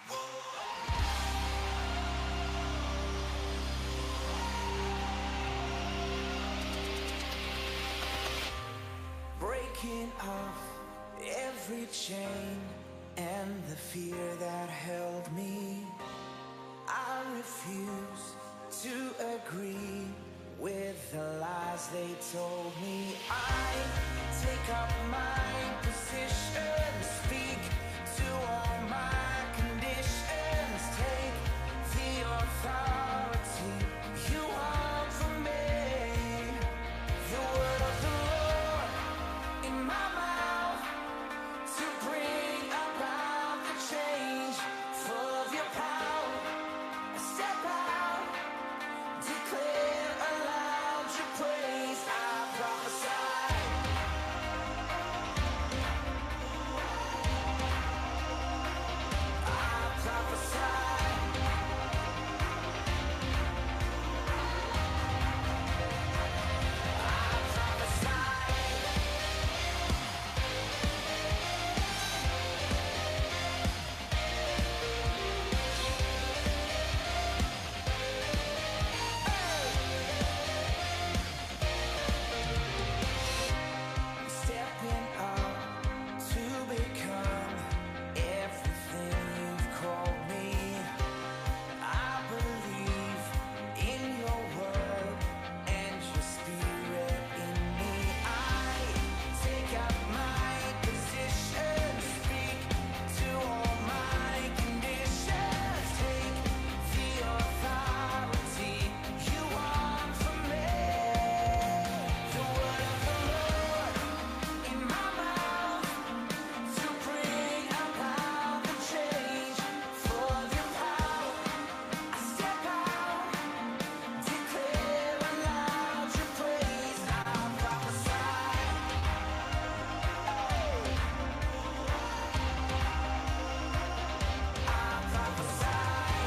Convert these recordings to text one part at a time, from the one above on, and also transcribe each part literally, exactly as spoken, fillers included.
Breaking off every chain and the fear that held me, I refuse to agree with the lies they told me. I take up my position, speak to all my conditions, take the authority you want from me. The word of the Lord in my mouth to bring about the change. Full of your power, I step out, declare aloud your praise. I prophesy. I prophesy. I prophesy. I'm stepping up to become everything you've called me. I believe in your word and your spirit in me. I take up my position, speak to all my conditions, take the authority you want from me. The word of the Lord in my mouth to bring about the change. Full of your power, I step out, declare aloud your praise. I prophesy. I prophesy.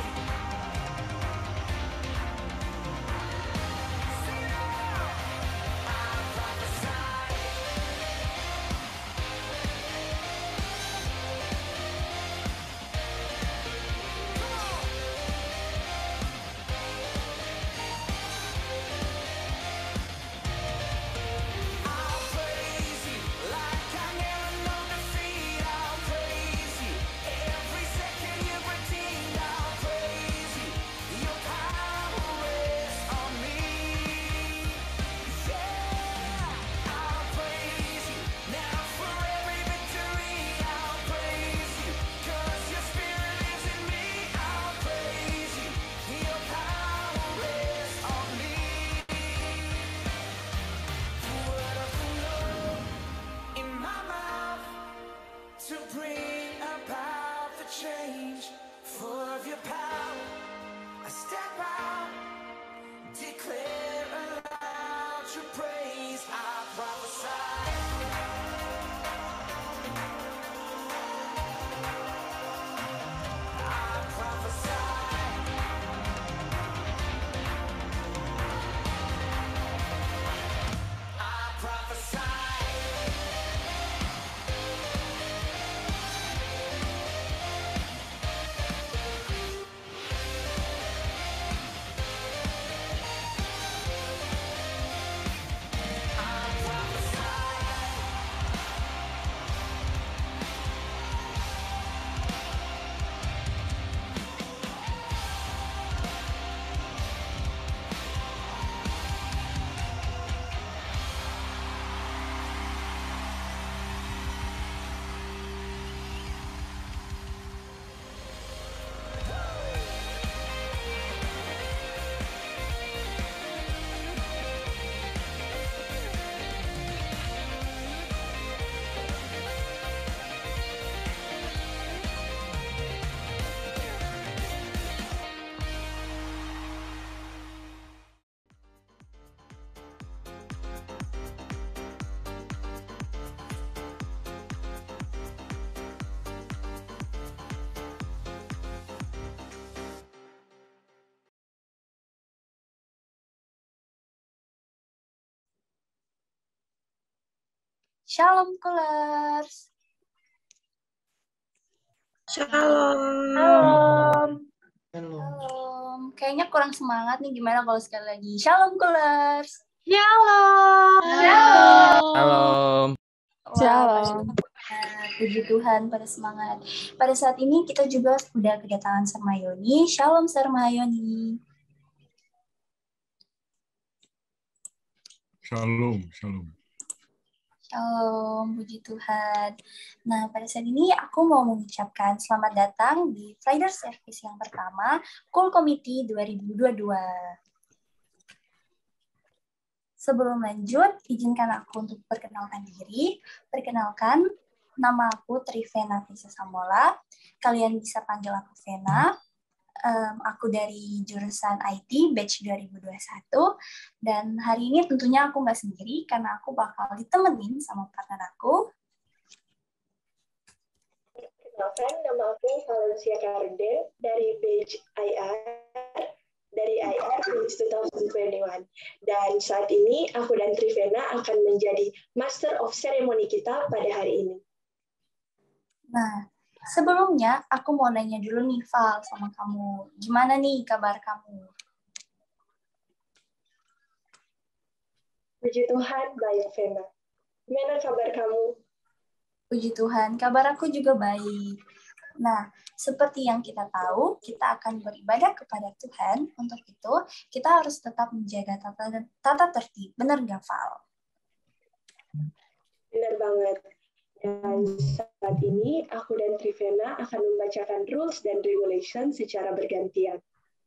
Sing it out. I prophesy. I'll praise you like I never known defeat. I'll praise you every second you've redeemed. I'll praise you. Your power rests on me. Yeah, I'll praise you now for every victory. I'll praise you 'cause your spirit lives in me. I'll praise you. Your power rests on me. The word of the Lord in my mouth to bring about the change. Full of your power, I step out, declare aloud your praise. I prophesy. I prophesy. I prophesy. Shalom Colors. Shalom. Shalom. Halo. Shalom. Kayaknya kurang semangat nih. Gimana kalau sekali lagi? Shalom, Kulers. Shalom. Shalom. Wah, Shalom. pada- puji Tuhan pada semangat. Pada saat ini kita juga sudah kedatangan Sarmayoni. Shalom, Sarmayoni. Shalom, shalom. Shalom, puji Tuhan. Nah, pada saat ini aku mau mengucapkan selamat datang di Friday Service yang pertama, Cool Committee dua ribu dua puluh dua. Sebelum lanjut, izinkan aku untuk perkenalkan diri. Perkenalkan, nama aku Trivena Fisa Samola. Kalian bisa panggil aku Vena. Um, aku dari jurusan I T, batch dua ribu dua puluh satu. Dan hari ini tentunya aku nggak sendiri, karena aku bakal ditemenin sama partner aku. Perkenalkan, nama aku Valencia Karden dari batch I R, dari I R batch dua ribu dua puluh satu. Dan saat ini aku dan Trivena akan menjadi Master of Ceremony kita pada hari ini. Nah, sebelumnya aku mau nanya dulu nih Val sama kamu. Gimana nih kabar kamu? Puji Tuhan, baik Vena. Gimana kabar kamu? Puji Tuhan, kabar aku juga baik. Nah, seperti yang kita tahu, kita akan beribadah kepada Tuhan. Untuk itu, kita harus tetap menjaga tata, tata tertib. Benar nggak, Val? Benar banget. Dan saat ini, aku dan Trivena akan membacakan rules dan regulation secara bergantian.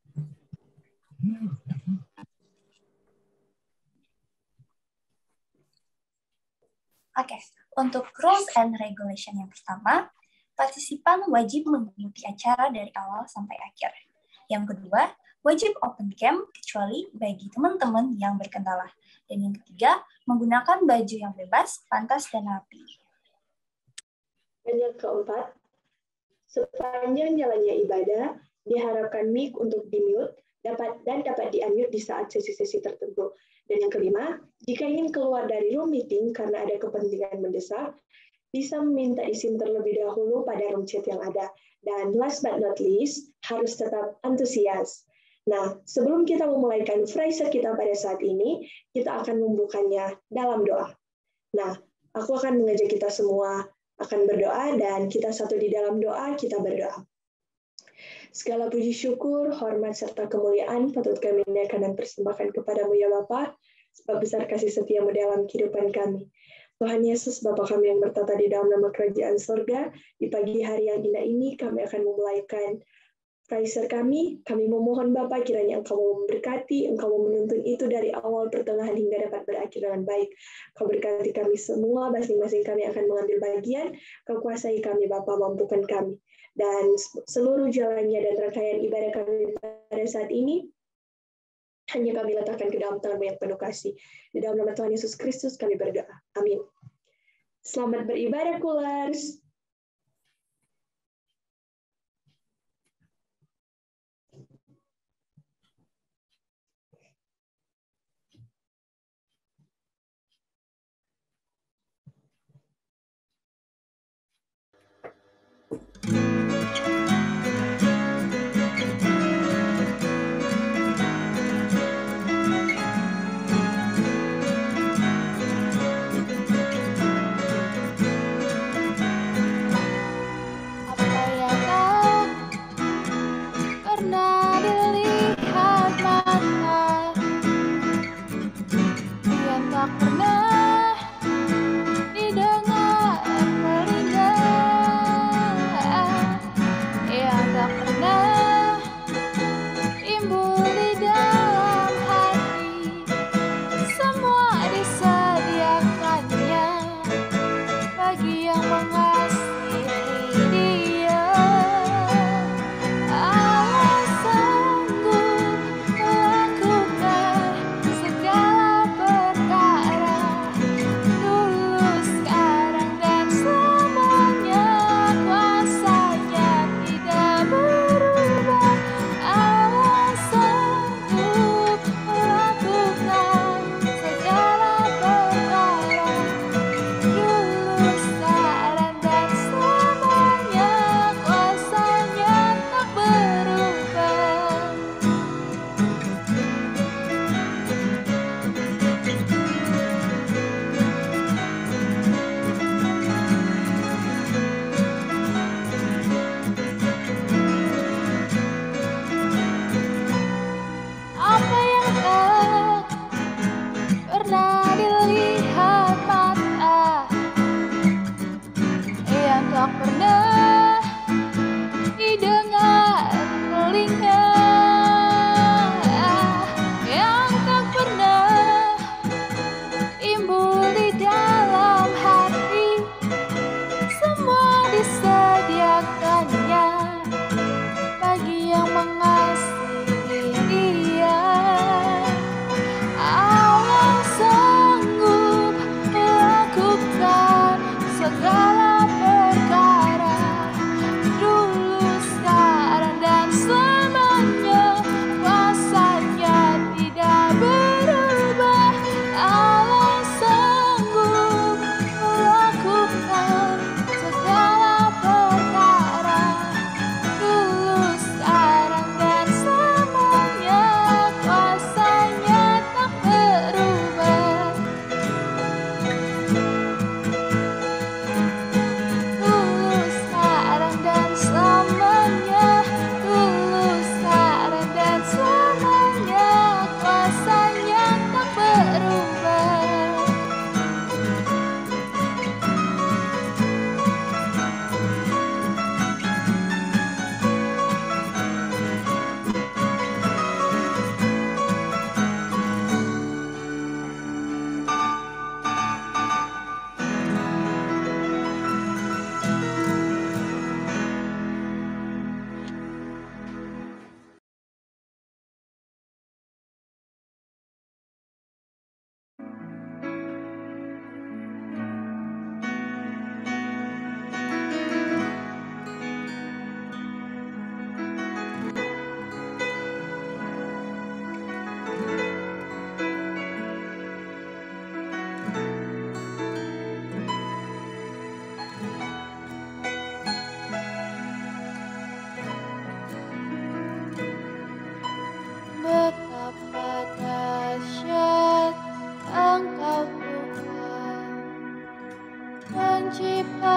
Oke, okay. Untuk rules and regulation yang pertama, partisipan wajib mengikuti acara dari awal sampai akhir. Yang kedua, wajib open cam kecuali bagi teman-teman yang berkendala. Dan yang ketiga, menggunakan baju yang bebas, pantas, dan rapi. Dan yang keempat, sepanjang jalannya ibadah, diharapkan mic untuk di-mute dapat dan dapat di-unmute di saat sesi-sesi tertentu. Dan yang kelima, jika ingin keluar dari room meeting karena ada kepentingan mendesak, bisa meminta izin terlebih dahulu pada room chat yang ada. Dan last but not least, harus tetap antusias. Nah, sebelum kita memulaikan Friday kita pada saat ini, kita akan membukanya dalam doa. Nah, aku akan mengajak kita semua akan berdoa, dan kita satu di dalam doa, kita berdoa. Segala puji syukur, hormat, serta kemuliaan patut kami naikkan dan persembahkan kepadamu ya Bapa, sebab besar kasih setiamu dalam kehidupan kami. Tuhan Yesus, Bapa kami yang bertata di dalam nama kerajaan sorga, di pagi hari yang indah ini kami akan memulaikan Friday kami. Kami memohon Bapa kiranya Engkau memberkati, Engkau menuntun itu dari awal, pertengahan, hingga dapat berakhir dengan baik. Kau berkati kami semua, masing-masing kami akan mengambil bagian. Kau kuasai kami Bapa, mampukan kami. Dan seluruh jalannya dan rangkaian ibadah kami pada saat ini, hanya kami letakkan ke dalam tangan-Mu yang penuh kasih. Di dalam nama Tuhan Yesus Kristus kami berdoa. Amin. Selamat beribadah, Kulers.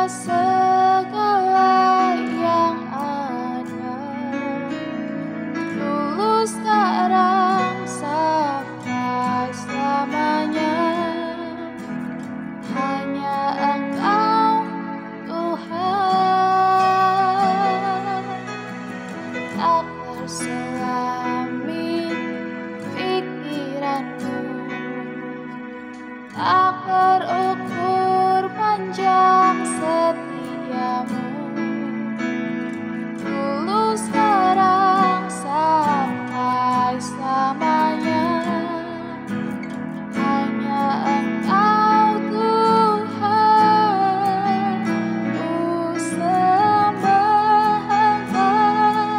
segala yang ada, dulu sekarang sampai selamanya. Hanya Engkau Tuhan, tak terselami pikiranmu, tak terukur panjang setiamu, dulu sekarang sampai selamanya. Hanya Engkau Tuhan, ku sembah Engkau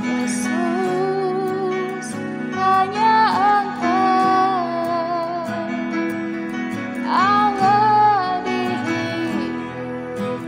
Yesus. Hanya Engkau Allah di hidupku.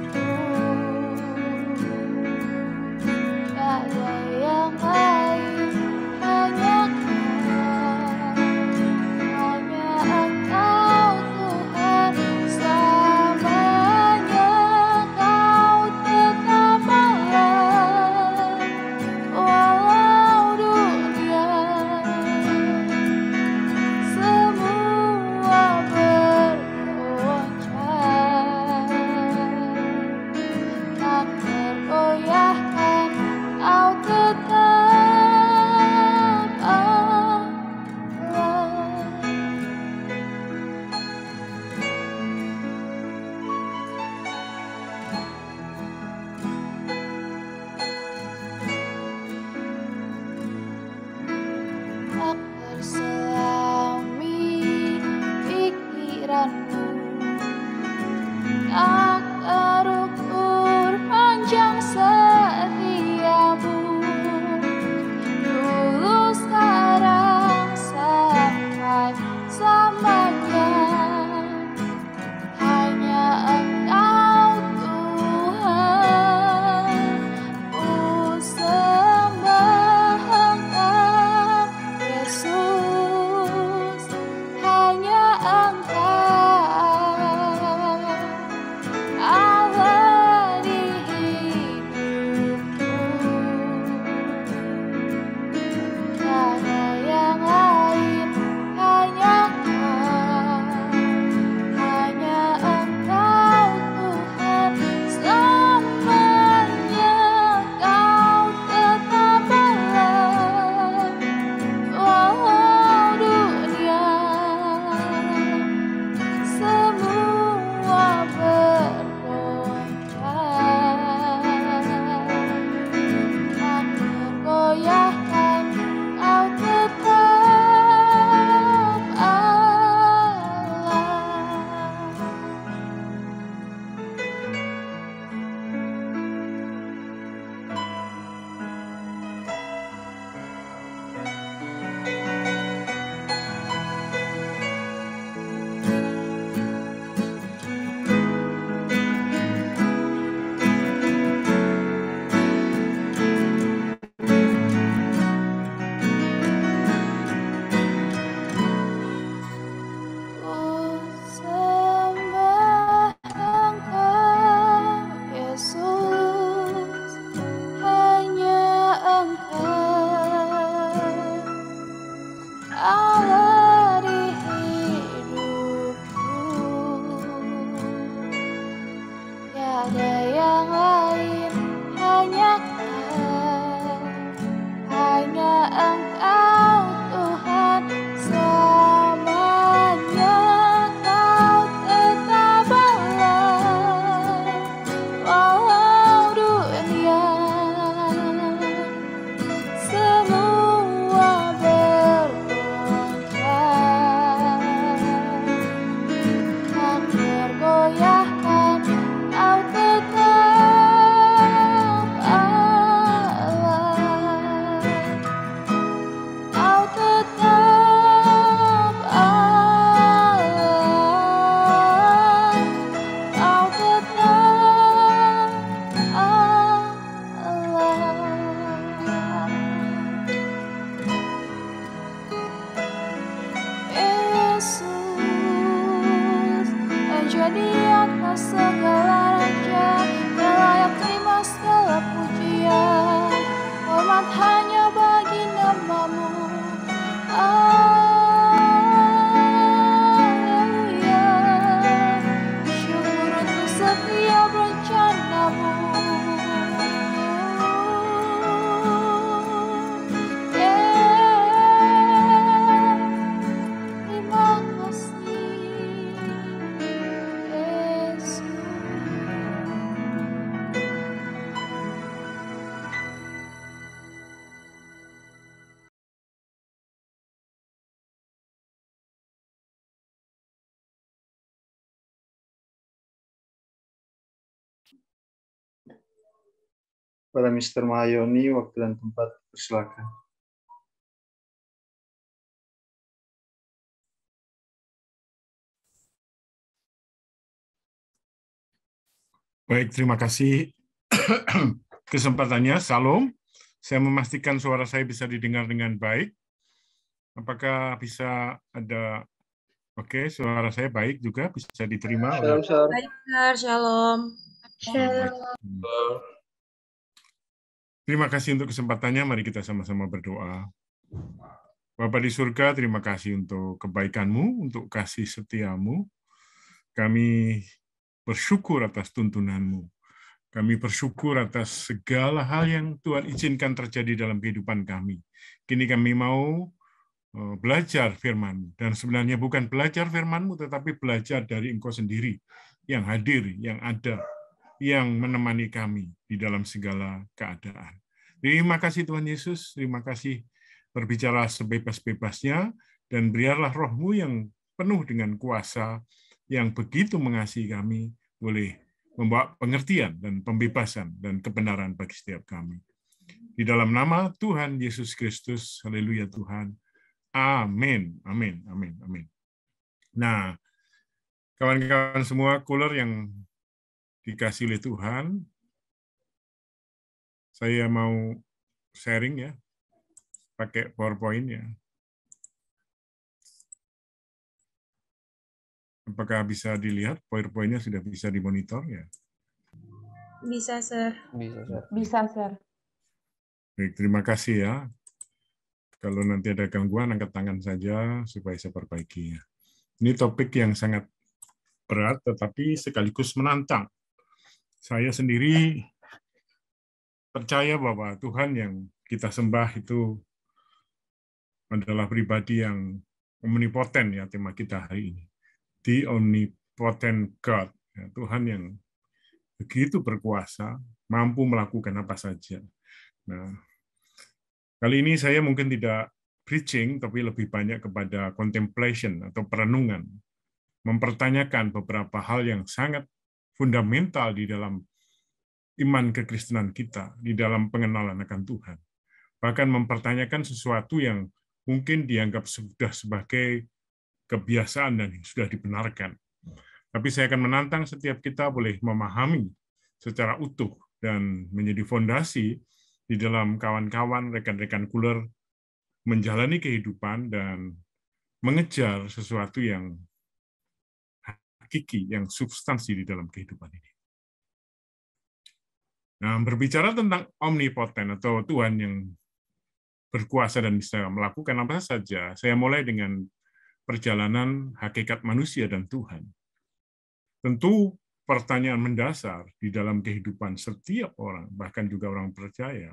Kepada Mister Mahayoni, waktu dan tempat, persilakan. Baik, terima kasih kesempatannya. Salam. Saya memastikan suara saya bisa didengar dengan baik. Apakah bisa ada... Oke, suara saya baik juga, bisa diterima oleh... Shalom, shalom. Baik, Sir. Shalom. Shalom. Terima kasih untuk kesempatannya. Mari kita sama-sama berdoa. Bapa di surga, terima kasih untuk kebaikan-Mu, untuk kasih setia-Mu. Kami bersyukur atas tuntunan-Mu. Kami bersyukur atas segala hal yang Tuhan izinkan terjadi dalam kehidupan kami. Kini kami mau belajar firman-Mu. Dan sebenarnya bukan belajar firman-Mu, tetapi belajar dari Engkau sendiri, yang hadir, yang ada, yang menemani kami di dalam segala keadaan. Terima kasih Tuhan Yesus, terima kasih berbicara sebebas-bebasnya, dan biarlah roh-Mu yang penuh dengan kuasa, yang begitu mengasihi kami, boleh membawa pengertian dan pembebasan dan kebenaran bagi setiap kami. Di dalam nama Tuhan Yesus Kristus, haleluya Tuhan. Amin, amin, amin, amin. Nah, kawan-kawan semua, caller yang dikasih oleh Tuhan, saya mau sharing ya, pakai PowerPoint ya. Apakah bisa dilihat PowerPoint-nya sudah bisa dimonitor ya? Bisa, Sir. Bisa, Sir. Bisa, Sir. Baik, terima kasih ya. Kalau nanti ada gangguan, angkat tangan saja supaya saya perbaiki ya. Ini topik yang sangat berat, tetapi sekaligus menantang. Saya sendiri percaya bahwa Tuhan yang kita sembah itu adalah pribadi yang omnipoten ya, tema kita hari ini. The omnipotent God, ya, Tuhan yang begitu berkuasa, mampu melakukan apa saja. Nah, kali ini saya mungkin tidak preaching, tapi lebih banyak kepada contemplation atau perenungan, mempertanyakan beberapa hal yang sangat fundamental di dalam iman kekristenan kita, di dalam pengenalan akan Tuhan. Bahkan mempertanyakan sesuatu yang mungkin dianggap sudah sebagai kebiasaan dan sudah dibenarkan. Tapi saya akan menantang setiap kita boleh memahami secara utuh dan menjadi fondasi di dalam kawan-kawan, rekan-rekan kuler menjalani kehidupan dan mengejar sesuatu yang hakiki, yang substansi di dalam kehidupan ini. Nah, berbicara tentang omnipoten atau Tuhan yang berkuasa dan bisa melakukan apa saja, saya mulai dengan perjalanan hakikat manusia dan Tuhan. Tentu pertanyaan mendasar di dalam kehidupan setiap orang, bahkan juga orang percaya,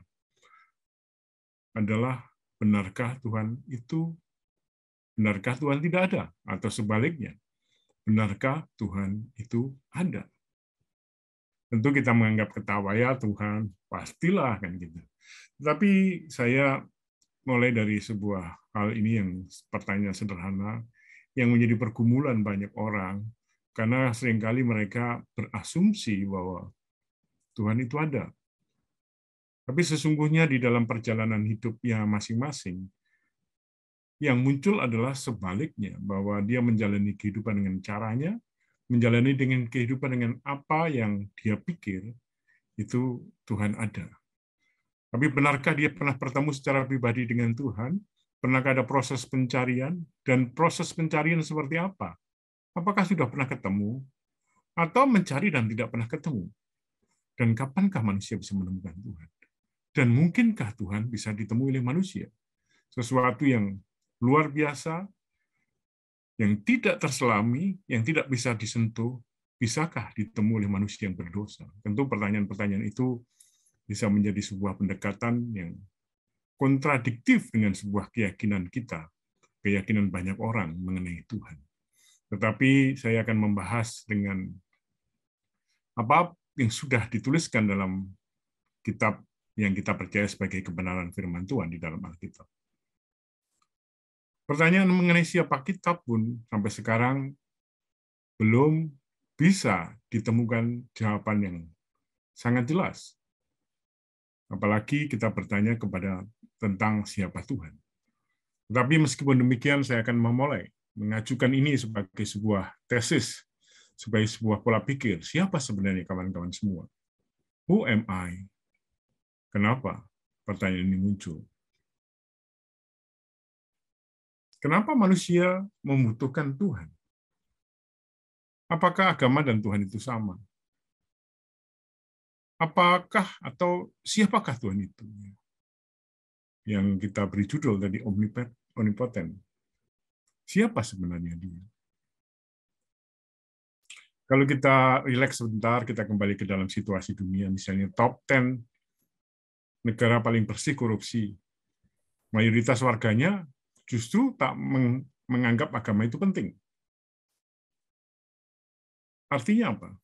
adalah benarkah Tuhan itu, benarkah Tuhan tidak ada? Atau sebaliknya, benarkah Tuhan itu ada? Tentu kita menganggap ketawa, ya Tuhan, pastilah kan gitu. Tapi saya mulai dari sebuah hal ini yang pertanyaan sederhana, yang menjadi pergumulan banyak orang, karena seringkali mereka berasumsi bahwa Tuhan itu ada. Tapi sesungguhnya di dalam perjalanan hidupnya masing-masing, yang muncul adalah sebaliknya, bahwa dia menjalani kehidupan dengan caranya, menjalani dengan kehidupan dengan apa yang dia pikir, itu Tuhan ada. Tapi benarkah dia pernah bertemu secara pribadi dengan Tuhan? Pernahkah ada proses pencarian? Dan proses pencarian seperti apa? Apakah sudah pernah ketemu? Atau mencari dan tidak pernah ketemu? Dan kapankah manusia bisa menemukan Tuhan? Dan mungkinkah Tuhan bisa ditemui oleh manusia? Sesuatu yang luar biasa, yang tidak terselami, yang tidak bisa disentuh, bisakah ditemui oleh manusia yang berdosa? Tentu pertanyaan-pertanyaan itu bisa menjadi sebuah pendekatan yang kontradiktif dengan sebuah keyakinan kita, keyakinan banyak orang mengenai Tuhan. Tetapi saya akan membahas dengan apa yang sudah dituliskan dalam kitab yang kita percaya sebagai kebenaran firman Tuhan di dalam Alkitab. Pertanyaan mengenai siapa kitab pun sampai sekarang belum bisa ditemukan jawaban yang sangat jelas. Apalagi kita bertanya kepada tentang siapa Tuhan. Tetapi meskipun demikian, saya akan memulai mengajukan ini sebagai sebuah tesis, sebagai sebuah pola pikir. Siapa sebenarnya kawan-kawan semua? Who am I? Kenapa pertanyaan ini muncul? Kenapa manusia membutuhkan Tuhan? Apakah agama dan Tuhan itu sama? Apakah atau siapakah Tuhan itu? Yang kita beri judul tadi omnipotent. Siapa sebenarnya dia? Kalau kita rileks sebentar, kita kembali ke dalam situasi dunia, misalnya top sepuluh negara paling bersih korupsi. Mayoritas warganya justru tak menganggap agama itu penting. Artinya apa?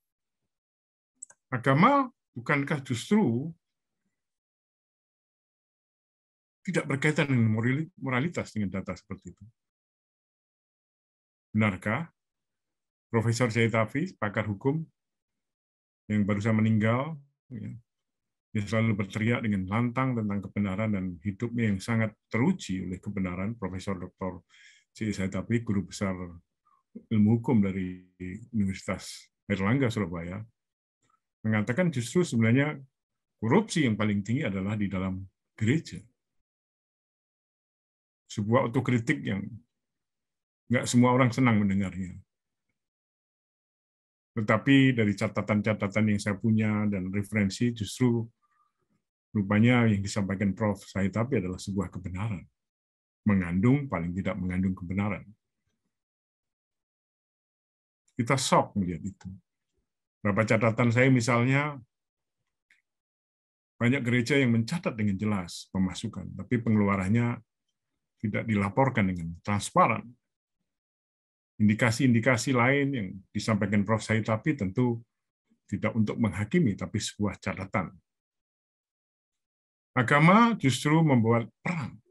Agama bukankah justru tidak berkaitan dengan moralitas dengan data seperti itu? Benarkah? Profesor Syed Hafiz, pakar hukum yang barusan meninggal, dia selalu berteriak dengan lantang tentang kebenaran dan hidupnya yang sangat teruji oleh kebenaran. Profesor Doktor Syed Hafiz, guru besar ilmu hukum dari Universitas Airlangga Surabaya, mengatakan justru sebenarnya korupsi yang paling tinggi adalah di dalam gereja. Sebuah otokritik yang nggak semua orang senang mendengarnya. Tetapi dari catatan-catatan yang saya punya dan referensi, justru rupanya yang disampaikan Profesor Syed Hafiz adalah sebuah kebenaran. Mengandung, paling tidak mengandung kebenaran. Kita shock melihat itu. Beberapa catatan saya misalnya, banyak gereja yang mencatat dengan jelas pemasukan, tapi pengeluarannya tidak dilaporkan dengan transparan. Indikasi-indikasi lain yang disampaikan Profesor Syed Hafiz tentu tidak untuk menghakimi, tapi sebuah catatan. Agama justru membuat perang.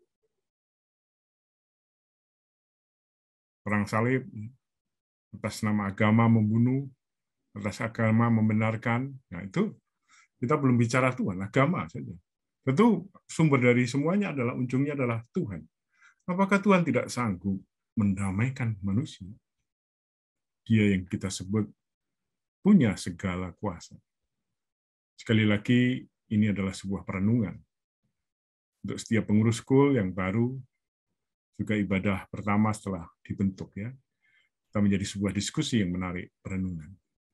Perang salib, atas nama agama membunuh, atas agama membenarkan. Nah itu kita belum bicara Tuhan, agama saja. Tentu sumber dari semuanya adalah, ujungnya adalah Tuhan. Apakah Tuhan tidak sanggup mendamaikan manusia? Dia yang kita sebut punya segala kuasa. Sekali lagi, ini adalah sebuah perenungan. Untuk setiap pengurus school yang baru, juga ibadah pertama setelah dibentuk, ya, kita menjadi sebuah diskusi yang menarik, perenungan.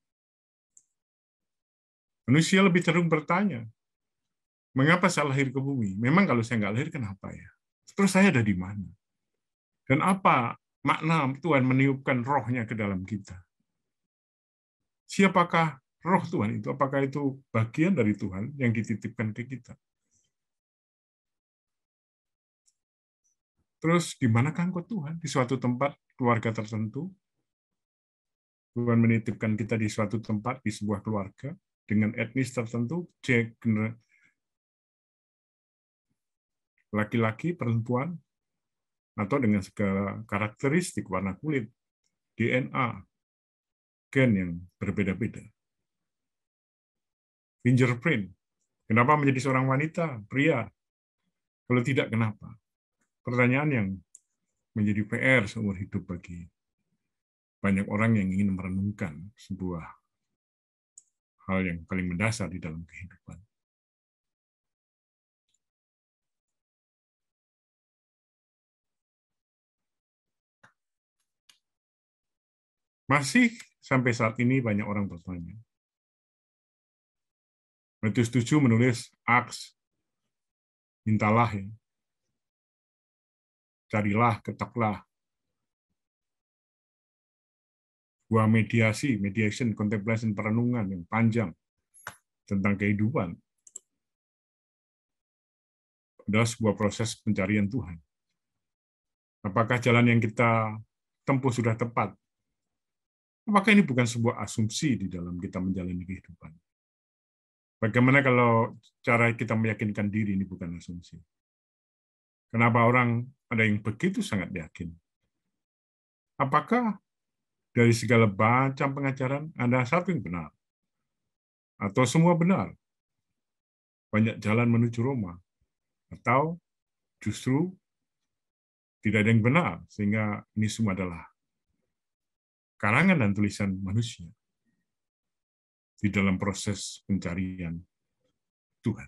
Manusia lebih cenderung bertanya, mengapa saya lahir ke bumi? Memang kalau saya nggak lahir, kenapa ya? Terus saya ada di mana? Dan apa makna Tuhan meniupkan rohnya ke dalam kita? Siapakah roh Tuhan itu? Apakah itu bagian dari Tuhan yang dititipkan ke kita? Terus di manakah engkau Tuhan? Di suatu tempat, keluarga tertentu? Tuhan menitipkan kita di suatu tempat, di sebuah keluarga, dengan etnis tertentu, gender, laki-laki, perempuan, atau dengan segala karakteristik warna kulit, D N A, gen yang berbeda-beda. Fingerprint, kenapa menjadi seorang wanita, pria? Kalau tidak, kenapa? Pertanyaan yang menjadi P R seumur hidup bagi banyak orang yang ingin merenungkan sebuah hal yang paling mendasar di dalam kehidupan. Masih sampai saat ini banyak orang bertanya. Matius tujuh menulis, aks, mintalah, ya. Carilah, ketaklah. Sebuah mediasi, mediation, contemplation, perenungan yang panjang tentang kehidupan adalah sebuah proses pencarian Tuhan. Apakah jalan yang kita tempuh sudah tepat? Apakah ini bukan sebuah asumsi di dalam kita menjalani kehidupan? Bagaimana kalau cara kita meyakinkan diri ini bukan asumsi? Kenapa orang ada yang begitu sangat yakin? Apakah dari segala macam pengajaran ada satu yang benar? Atau semua benar? banyak jalan menuju Roma, atau justru tidak ada yang benar, sehingga ini semua adalah karangan dan tulisan manusia di dalam proses pencarian Tuhan.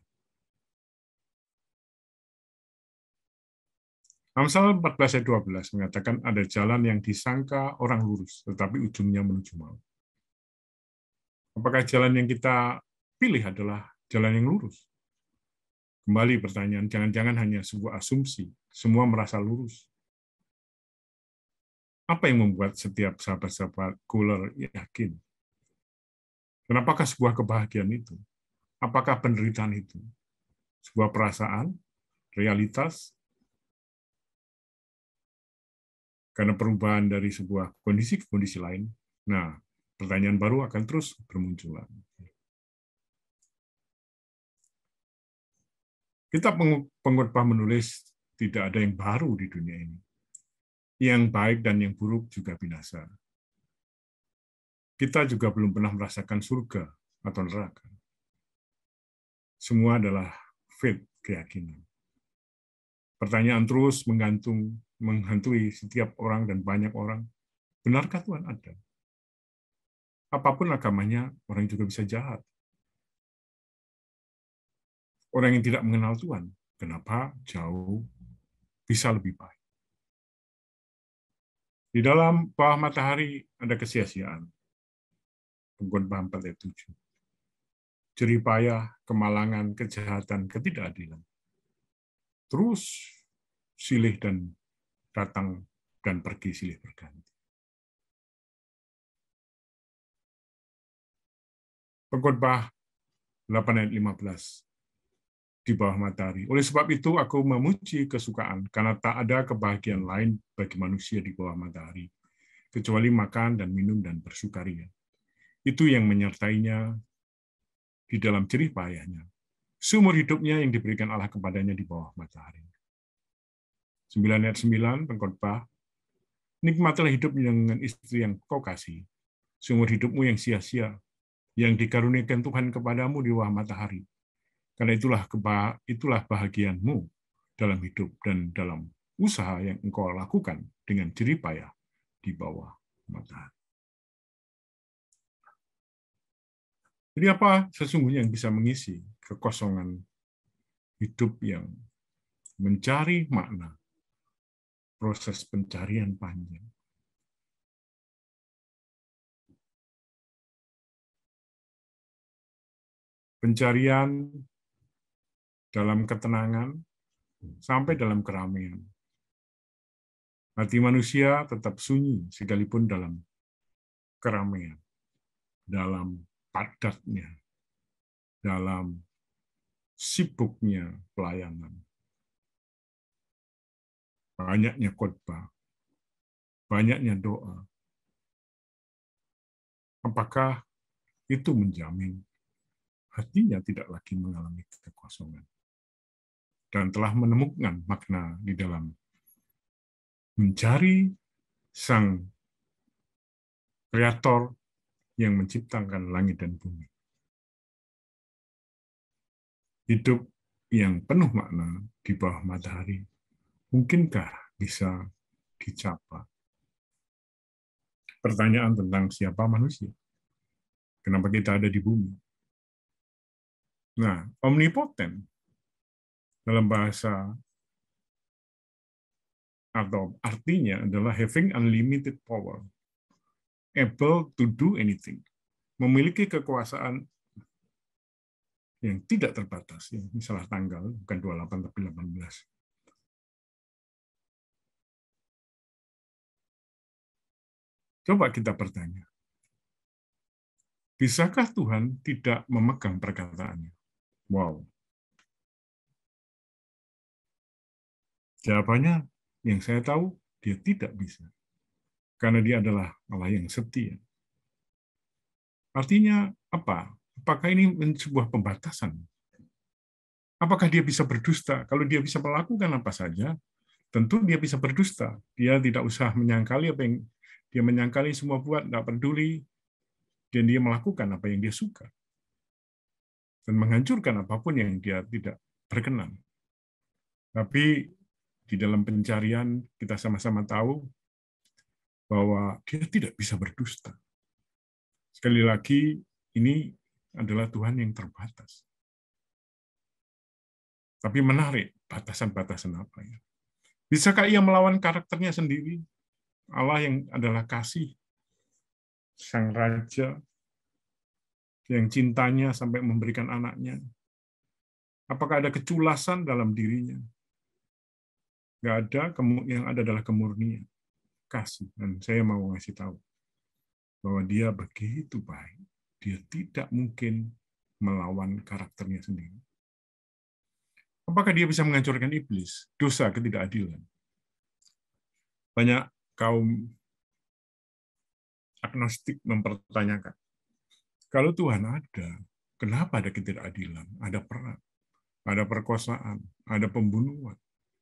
Amsal empat belas ayat dua belas mengatakan ada jalan yang disangka orang lurus, tetapi ujungnya menuju maut. Apakah jalan yang kita pilih adalah jalan yang lurus? Kembali pertanyaan, jangan-jangan hanya sebuah asumsi, semua merasa lurus. Apa yang membuat setiap sahabat-sahabat Kuller yakin? Dan apakah sebuah kebahagiaan itu? Apakah penderitaan itu? Sebuah perasaan, realitas, karena perubahan dari sebuah kondisi ke kondisi lain. Nah, pertanyaan baru akan terus bermunculan. Kitab Pengkhotbah menulis tidak ada yang baru di dunia ini. Yang baik dan yang buruk juga binasa. Kita juga belum pernah merasakan surga atau neraka. Semua adalah faith, keyakinan. Pertanyaan terus menggantung, menghantui setiap orang dan banyak orang. Benarkah Tuhan ada? Apapun agamanya, orang juga bisa jahat. Orang yang tidak mengenal Tuhan, kenapa jauh bisa lebih baik? Di dalam bawah matahari ada kesia-siaan. Pengkhotbah empat ayat tujuh. Jerih payah, kemalangan, kejahatan, ketidakadilan. Terus silih dan datang dan pergi silih berganti. Pengkhotbah delapan ayat lima belas. Di bawah matahari. Oleh sebab itu aku memuji kesukaan, karena tak ada kebahagiaan lain bagi manusia di bawah matahari, kecuali makan dan minum dan bersukaria. Itu yang menyertainya di dalam jerih payahnya. Seumur hidupnya yang diberikan Allah kepadanya di bawah matahari. sembilan ayat sembilan, Pengkhotbah, nikmatilah hidup dengan istri yang kau kasih, seumur hidupmu yang sia-sia, yang dikaruniakan Tuhan kepadamu di bawah matahari. Karena itulah keba itulah bahagianmu dalam hidup dan dalam usaha yang engkau lakukan dengan jerih payah di bawah matahari. Jadi apa sesungguhnya yang bisa mengisi kekosongan hidup yang mencari makna, proses pencarian panjang? Pencarian dalam ketenangan sampai dalam keramaian. Hati manusia tetap sunyi sekalipun dalam keramaian, dalam padatnya, dalam sibuknya pelayanan. Banyaknya khotbah, banyaknya doa. Apakah itu menjamin hatinya tidak lagi mengalami kekosongan dan telah menemukan makna di dalam mencari Sang Kreator yang menciptakan langit dan bumi? Hidup yang penuh makna di bawah matahari, mungkinkah bisa dicapai? Pertanyaan tentang siapa manusia? Kenapa kita ada di bumi? Nah, omnipoten dalam bahasa atau artinya adalah having unlimited power, able to do anything, memiliki kekuasaan yang tidak terbatas. Ya, misalnya tanggal, bukan dua puluh delapan tapi delapan belas. Coba kita bertanya, bisakah Tuhan tidak memegang perkataannya? Wow. Jawabannya yang saya tahu, dia tidak bisa. Karena dia adalah Allah yang setia. Artinya apa? Apakah ini sebuah pembatasan? Apakah dia bisa berdusta? Kalau dia bisa melakukan apa saja, tentu dia bisa berdusta. Dia tidak usah menyangkali apa yang dia menyangkali semua buat, tidak peduli, dan dia melakukan apa yang dia suka. dan menghancurkan apapun yang dia tidak berkenan. Tapi di dalam pencarian kita sama-sama tahu bahwa dia tidak bisa berdusta. Sekali lagi, ini adalah Tuhan yang terbatas. Tapi menarik, batasan-batasan apa ya? Bisakah ia melawan karakternya sendiri? Allah yang adalah kasih, Sang Raja, yang cintanya sampai memberikan anaknya. Apakah ada keculasan dalam dirinya? Nggak ada, yang ada adalah kemurnian, kasih. Dan saya mau ngasih tahu bahwa dia begitu baik. Dia tidak mungkin melawan karakternya sendiri. Apakah dia bisa menghancurkan iblis? Dosa, ketidakadilan. Banyak kaum agnostik mempertanyakan, kalau Tuhan ada, kenapa ada ketidakadilan? Ada perang, ada perkosaan, ada pembunuhan.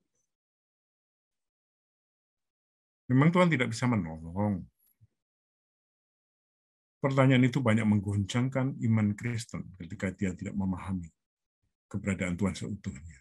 Memang Tuhan tidak bisa menolong. Pertanyaan itu banyak menggoncangkan iman Kristen ketika dia tidak memahami keberadaan Tuhan seutuhnya.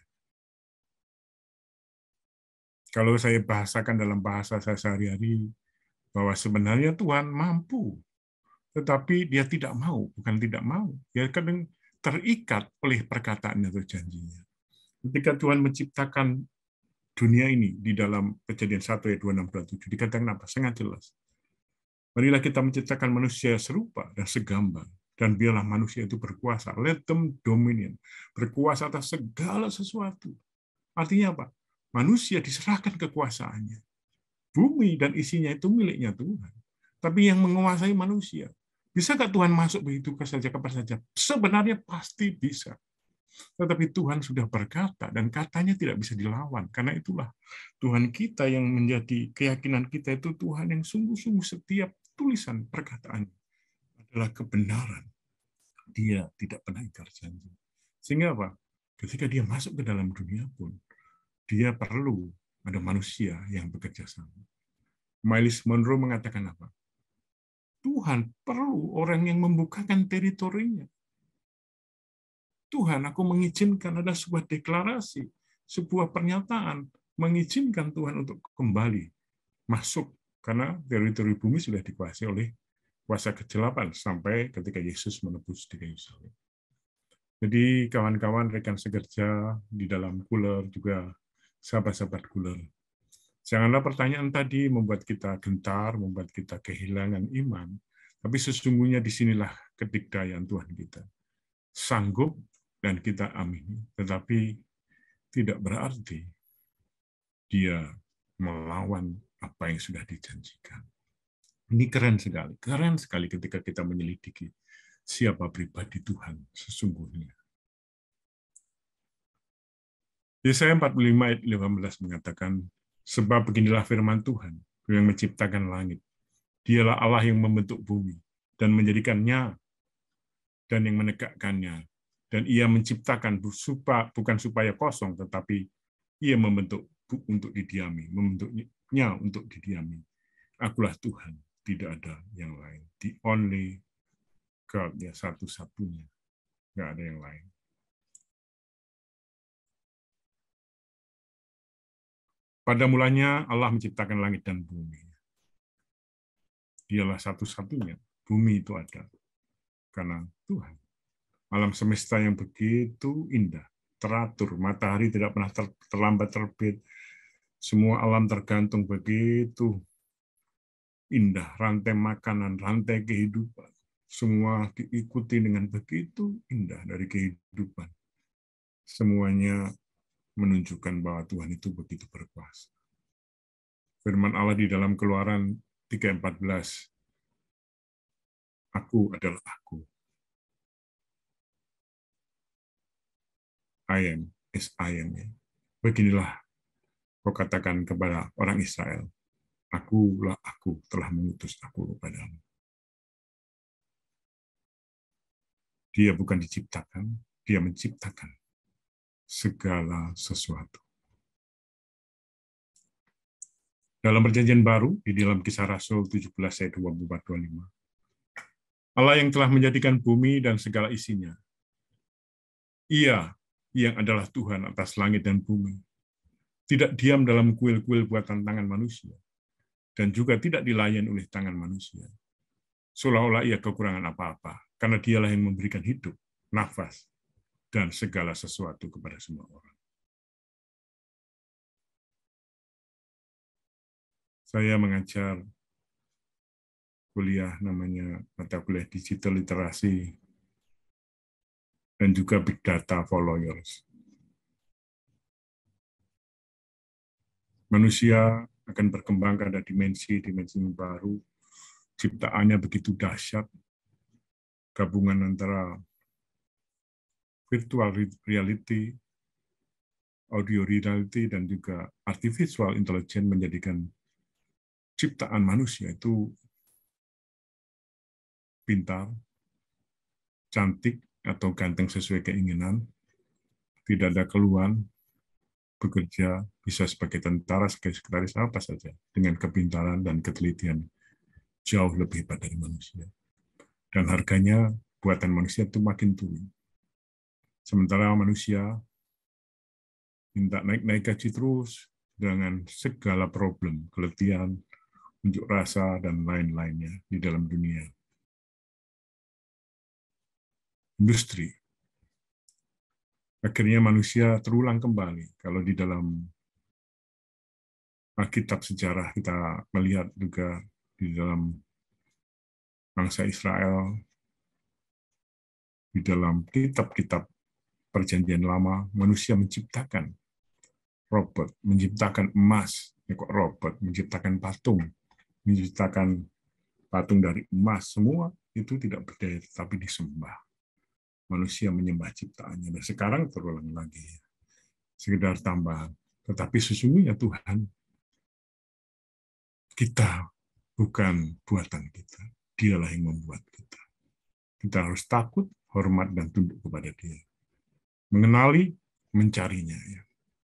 Kalau saya bahasakan dalam bahasa saya sehari-hari, bahwa sebenarnya Tuhan mampu, tetapi dia tidak mau, bukan tidak mau. Dia kadang terikat oleh perkataan atau janjinya. Ketika Tuhan menciptakan dunia ini di dalam Kejadian satu ayat dua puluh enam dua puluh tujuh, dikatakan apa? Sangat jelas. Marilah kita menciptakan manusia serupa dan segambar, dan biarlah manusia itu berkuasa. Let them dominion. Berkuasa atas segala sesuatu. Artinya apa? Manusia diserahkan kekuasaannya. Bumi dan isinya itu miliknya Tuhan. Tapi yang menguasai manusia. Bisakah Tuhan masuk begitu saja kapan saja? Sebenarnya pasti bisa. Tetapi Tuhan sudah berkata, dan katanya tidak bisa dilawan. Karena itulah Tuhan kita yang menjadi keyakinan kita itu Tuhan yang sungguh-sungguh setiap tulisan perkataan adalah kebenaran. Dia tidak pernah ingkar janji. Sehingga apa? Ketika dia masuk ke dalam dunia pun, dia perlu ada manusia yang bekerja sama. Myles Munroe mengatakan apa? Tuhan perlu orang yang membukakan teritorinya. Tuhan, aku mengizinkan, ada sebuah deklarasi, sebuah pernyataan, mengizinkan Tuhan untuk kembali masuk, karena teritori bumi sudah dikuasai oleh kuasa kegelapan sampai ketika Yesus menebus di kayu salib. Jadi kawan-kawan, rekan sekerja di dalam Kuler, juga sahabat-sahabat Kuler, janganlah pertanyaan tadi membuat kita gentar, membuat kita kehilangan iman, tapi sesungguhnya disinilah kedikdayaan Tuhan kita. Sanggup dan kita amini, tetapi tidak berarti dia melawan apa yang sudah dijanjikan. Ini keren sekali, keren sekali ketika kita menyelidiki siapa pribadi Tuhan sesungguhnya. Yesaya empat puluh lima ayat lima belas mengatakan, sebab beginilah firman Tuhan yang menciptakan langit. Dialah Allah yang membentuk bumi dan menjadikannya dan yang menegakkannya. Dan ia menciptakan bukan supaya kosong, tetapi ia membentuk untuk didiami, membentuknya untuk didiami. Akulah Tuhan, tidak ada yang lain. The only God, ya satu-satunya, nggak ada yang lain. Pada mulanya Allah menciptakan langit dan bumi. Dialah satu-satunya. Bumi itu ada karena Tuhan. Alam semesta yang begitu indah, teratur, matahari tidak pernah ter, terlambat terbit, semua alam tergantung begitu indah, rantai makanan, rantai kehidupan, semua diikuti dengan begitu indah dari kehidupan. Semuanya menunjukkan bahwa Tuhan itu begitu berkuasa. Firman Allah di dalam Keluaran tiga empat belas, aku adalah aku. I am is I am. Beginilah kau katakan kepada orang Israel, akulah aku telah mengutus aku kepadamu. Dia bukan diciptakan, dia menciptakan segala sesuatu. Dalam perjanjian baru, di dalam Kisah Rasul tujuh belas ayat dua puluh empat dua puluh lima, Allah yang telah menjadikan bumi dan segala isinya, Ia yang adalah Tuhan atas langit dan bumi. Tidak diam dalam kuil-kuil buatan tangan manusia. Dan juga tidak dilayani oleh tangan manusia. Seolah-olah ia kekurangan apa-apa. Karena dialah yang memberikan hidup, nafas, dan segala sesuatu kepada semua orang. Saya mengajar kuliah namanya mata kuliah digital literasi dan juga big data for lawyers. Manusia akan berkembang pada dimensi-dimensi baru, ciptaannya begitu dahsyat, gabungan antara virtual reality, audio reality, dan juga artificial intelligence menjadikan ciptaan manusia itu pintar, cantik, atau ganteng sesuai keinginan, tidak ada keluhan, bekerja, bisa sebagai tentara, sebagai sekretaris, apa saja, dengan kepintaran dan ketelitian jauh lebih hebat dari manusia. Dan harganya buatan manusia itu makin turun. Sementara manusia minta naik-naik gaji terus dengan segala problem, keletihan, unjuk rasa, dan lain-lainnya di dalam dunia. Industri. Akhirnya manusia terulang kembali. Kalau di dalam Alkitab sejarah kita melihat juga di dalam bangsa Israel, di dalam kitab-kitab Perjanjian Lama, manusia menciptakan robot, menciptakan emas, ya kok robot, menciptakan patung, menciptakan patung dari emas, semua itu tidak berdaya, tetapi disembah. Manusia menyembah ciptaannya. Dan sekarang terulang lagi. Sekedar tambahan. Tetapi sesungguhnya Tuhan, kita bukan buatan kita. Dialah yang membuat kita. Kita harus takut, hormat, dan tunduk kepada Dia. Mengenali, mencarinya. Ya.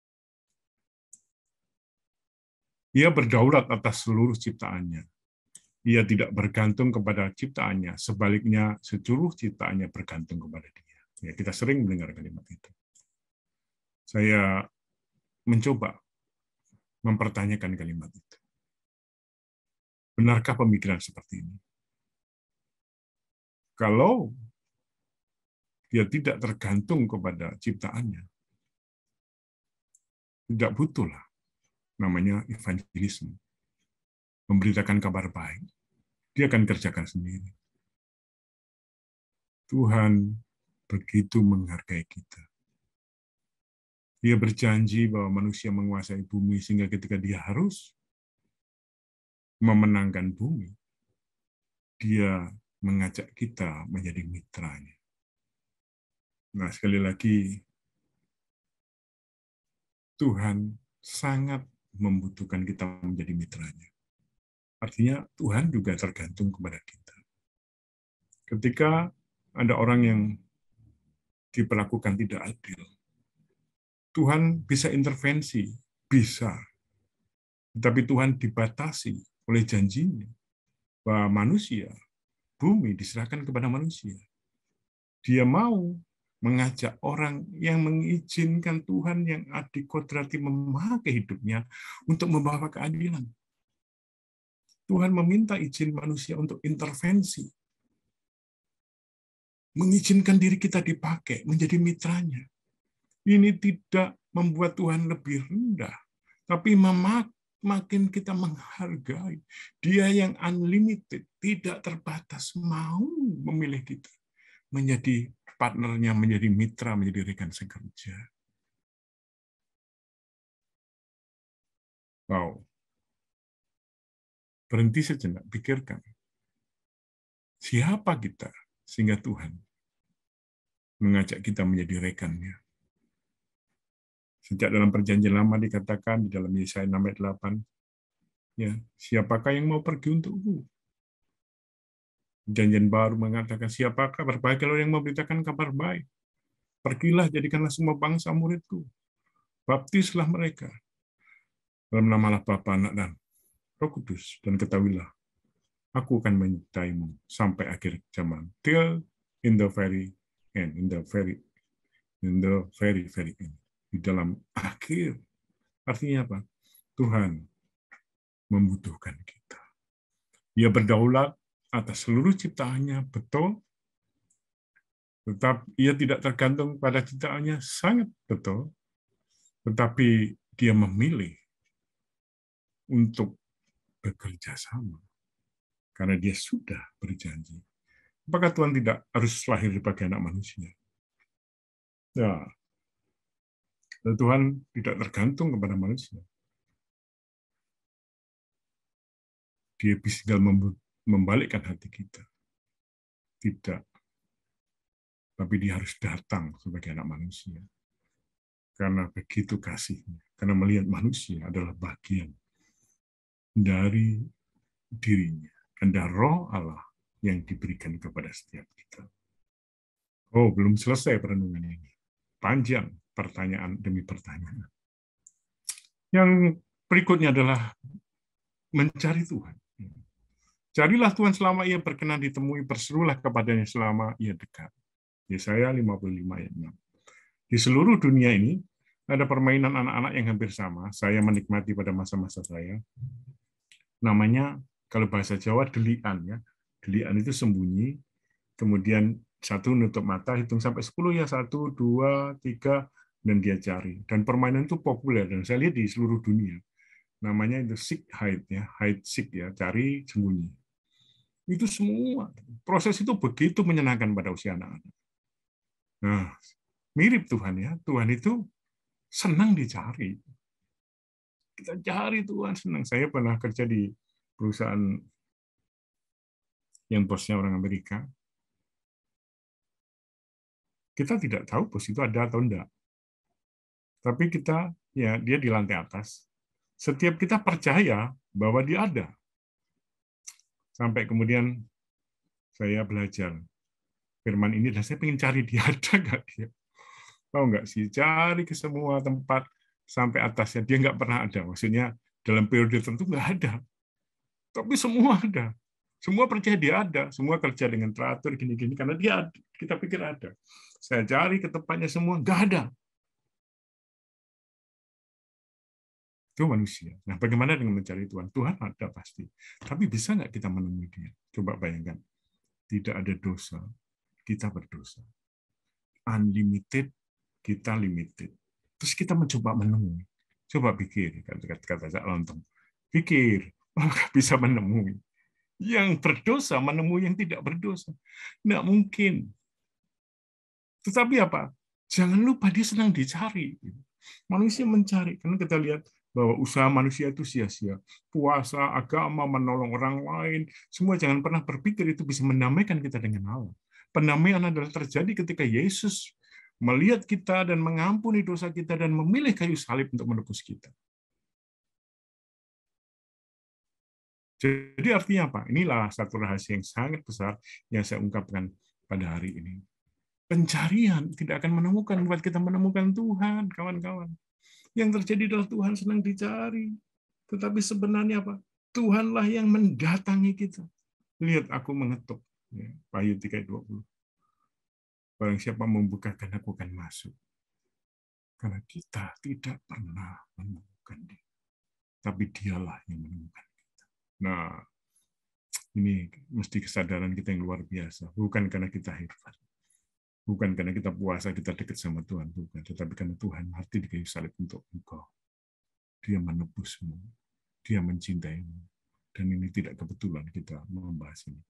Ia berdaulat atas seluruh ciptaannya. Ia tidak bergantung kepada ciptaannya, sebaliknya seluruh ciptaannya bergantung kepada Dia. Ya, kita sering mendengar kalimat itu. Saya mencoba mempertanyakan kalimat itu. Benarkah pemikiran seperti ini? Kalau dia tidak tergantung kepada ciptaannya, tidak butuhlah namanya evangelisme. Memberitakan kabar baik, dia akan kerjakan sendiri. Tuhan begitu menghargai kita. Dia berjanji bahwa manusia menguasai bumi sehingga ketika dia harus memenangkan bumi, dia mengajak kita menjadi mitranya. Nah, sekali lagi, Tuhan sangat membutuhkan kita menjadi mitranya. Artinya Tuhan juga tergantung kepada kita. Ketika ada orang yang diperlakukan tidak adil, Tuhan bisa intervensi, bisa. Tetapi Tuhan dibatasi oleh janjinya bahwa manusia, bumi diserahkan kepada manusia. Dia mau mengajak orang yang mengizinkan Tuhan yang adikodrati memakai hidupnya untuk membawa keadilan. Tuhan meminta izin manusia untuk intervensi. Mengizinkan diri kita dipakai, menjadi mitranya. Ini tidak membuat Tuhan lebih rendah, tapi memak makin kita menghargai. Dia yang unlimited, tidak terbatas, mau memilih kita. Menjadi partnernya, menjadi mitra, menjadi rekan sekerja. Wow. Berhenti sejenak, pikirkan. Siapa kita sehingga Tuhan mengajak kita menjadi rekannya. Sejak dalam Perjanjian Lama dikatakan di dalam Yesaya enam ayat delapan, ya, siapakah yang mau pergi untukku? Perjanjian Baru mengatakan, siapakah berbahagia yang memberitakan kabar baik? Pergilah, jadikanlah semua bangsa muridku. Baptislah mereka dalam nama Allah Bapa, Anak, dan Roh Kudus, dan ketahuilah, aku akan menyertaimu sampai akhir zaman, till in the very end, in the very In the very, very end. Di dalam akhir. Artinya apa? Tuhan membutuhkan kita. Dia berdaulat atas seluruh ciptaannya, betul. Tetap ia tidak tergantung pada ciptaannya, sangat betul. Tetapi dia memilih untuk bekerja sama. Karena dia sudah berjanji. Apakah Tuhan tidak harus lahir sebagai anak manusia? Ya, dan Tuhan tidak tergantung kepada manusia. Dia bisa tinggal membalikkan hati kita. Tidak. Tapi dia harus datang sebagai anak manusia. Karena begitu kasihnya. Karena melihat manusia adalah bagian dari dirinya. Dan roh Allah yang diberikan kepada setiap kita. Oh, belum selesai perenungan ini. Panjang pertanyaan demi pertanyaan. Yang berikutnya adalah mencari Tuhan. Carilah Tuhan selama ia berkenan ditemui, berserulah kepadanya selama ia dekat. Yesaya lima puluh lima ayat enam. Di seluruh dunia ini ada permainan anak-anak yang hampir sama. Saya menikmati pada masa-masa saya. Namanya kalau bahasa Jawa delian ya. Delian itu sembunyi. Kemudian satu nutup mata, hitung sampai sepuluh ya, satu, dua, tiga, dan dia cari. Dan permainan itu populer dan saya lihat di seluruh dunia. Namanya itu seek hide ya, hide seek ya, cari sembunyi. Itu semua proses itu begitu menyenangkan pada usia anak-anak. Nah, mirip Tuhan ya, Tuhan itu senang dicari. Kita cari Tuhan senang. Saya pernah kerja di perusahaan yang bosnya orang Amerika. Kita tidak tahu bos itu ada atau enggak. Tapi kita, ya dia di lantai atas. Setiap kita percaya bahwa dia ada. Sampai kemudian saya belajar firman ini dan saya pengen cari dia ada nggak dia. Tahu nggak sih, cari ke semua tempat sampai atasnya, dia nggak pernah ada. Maksudnya dalam periode tertentu nggak ada. Tapi semua ada. Semua percaya dia ada. Semua kerja dengan teratur, gini-gini. Karena dia ada. Kita pikir ada. Saya cari ke tempatnya semua, nggak ada. Itu manusia. Nah, bagaimana dengan mencari Tuhan? Tuhan ada pasti. Tapi bisa nggak kita menemui dia? Coba bayangkan. Tidak ada dosa. Kita berdosa. Unlimited, kita limited. Terus kita mencoba menemui. Coba pikir, kata-kata Cak Lontong. Pikir, apakah bisa menemui? Yang berdosa menemui yang tidak berdosa. Nggak mungkin. Tetapi apa? Jangan lupa dia senang dicari. Manusia mencari. Karena kita lihat bahwa usaha manusia itu sia-sia. Puasa, agama, menolong orang lain. Semua jangan pernah berpikir itu bisa mendamaikan kita dengan Allah. Pendamaian adalah terjadi ketika Yesus melihat kita dan mengampuni dosa kita dan memilih kayu salib untuk menebus kita. Jadi artinya apa? Inilah satu rahasia yang sangat besar yang saya ungkapkan pada hari ini. Pencarian tidak akan menemukan buat kita menemukan Tuhan, kawan-kawan. Yang terjadi adalah Tuhan senang dicari. Tetapi sebenarnya apa? Tuhanlah yang mendatangi kita. Lihat aku mengetuk. Ya, Wahyu tiga ayat dua puluh. Barang siapa membukakan, aku akan masuk. Karena kita tidak pernah menemukan dia. Tapi dialah yang menemukan. Nah, ini mesti kesadaran kita yang luar biasa. Bukan karena kita hebat. Bukan karena kita puasa, kita dekat sama Tuhan. Bukan. Tetapi karena Tuhan mati di kayu salib untuk engkau. Dia menebusmu. Dia mencintaimu. Dan ini tidak kebetulan kita membahas ini.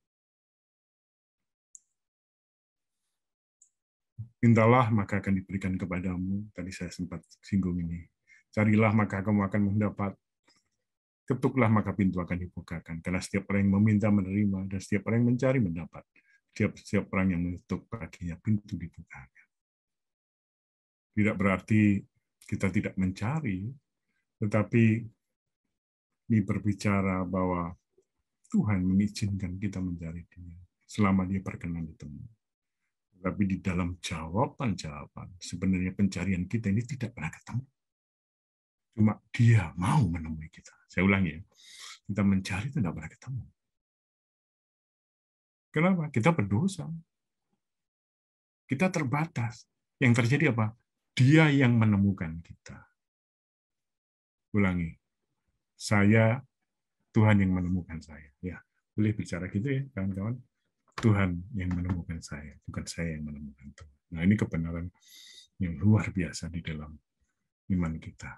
Mintalah, maka akan diberikan kepadamu. Tadi saya sempat singgung ini. Carilah, maka kamu akan mendapat. Ketuklah maka pintu akan dibukakan. Karena setiap orang yang meminta menerima, dan setiap orang yang mencari mendapat. Setiap, setiap orang yang mengetuk baginya pintu dibukakan. Tidak berarti kita tidak mencari, tetapi ini berbicara bahwa Tuhan mengizinkan kita mencari Dia selama Dia berkenan ditemui. Tapi di dalam jawaban-jawaban, sebenarnya pencarian kita ini tidak pernah ketemu. Cuma Dia mau menemui kita. Saya ulangi ya, kita mencari itu tidak pernah ketemu. Kenapa? Kita berdosa. Kita terbatas. Yang terjadi apa? Dia yang menemukan kita. Ulangi. Saya, Tuhan yang menemukan saya. Ya, boleh bicara gitu ya, kawan-kawan. Tuhan yang menemukan saya, bukan saya yang menemukan Tuhan. Nah, ini kebenaran yang luar biasa di dalam iman kita.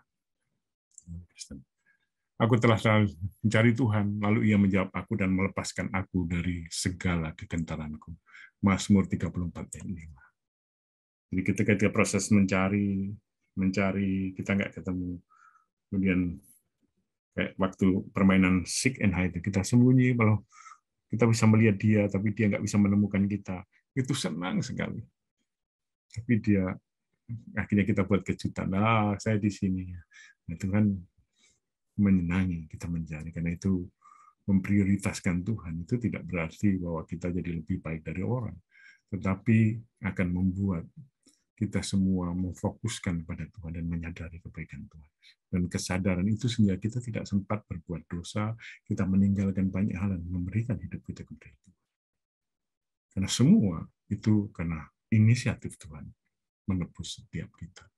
Aku telah selalu mencari Tuhan, lalu Ia menjawab aku dan melepaskan aku dari segala kegentaranku. Mazmur tiga puluh empat ayat lima. Jadi ketika kita proses mencari, mencari, kita nggak ketemu. Kemudian kayak waktu permainan seek and hide, kita sembunyi, kalau kita bisa melihat dia, tapi dia nggak bisa menemukan kita. Itu senang sekali. Tapi dia, akhirnya kita buat kejutan. Ah, saya di sini. Nah, itu kan menyenangi kita mencari, karena itu memprioritaskan Tuhan. Itu tidak berarti bahwa kita jadi lebih baik dari orang, tetapi akan membuat kita semua memfokuskan pada Tuhan dan menyadari kebaikan Tuhan. Dan kesadaran itu sehingga kita tidak sempat berbuat dosa, kita meninggalkan banyak hal dan memberikan hidup kita kepada Tuhan. Karena semua itu karena inisiatif Tuhan menebus setiap kita.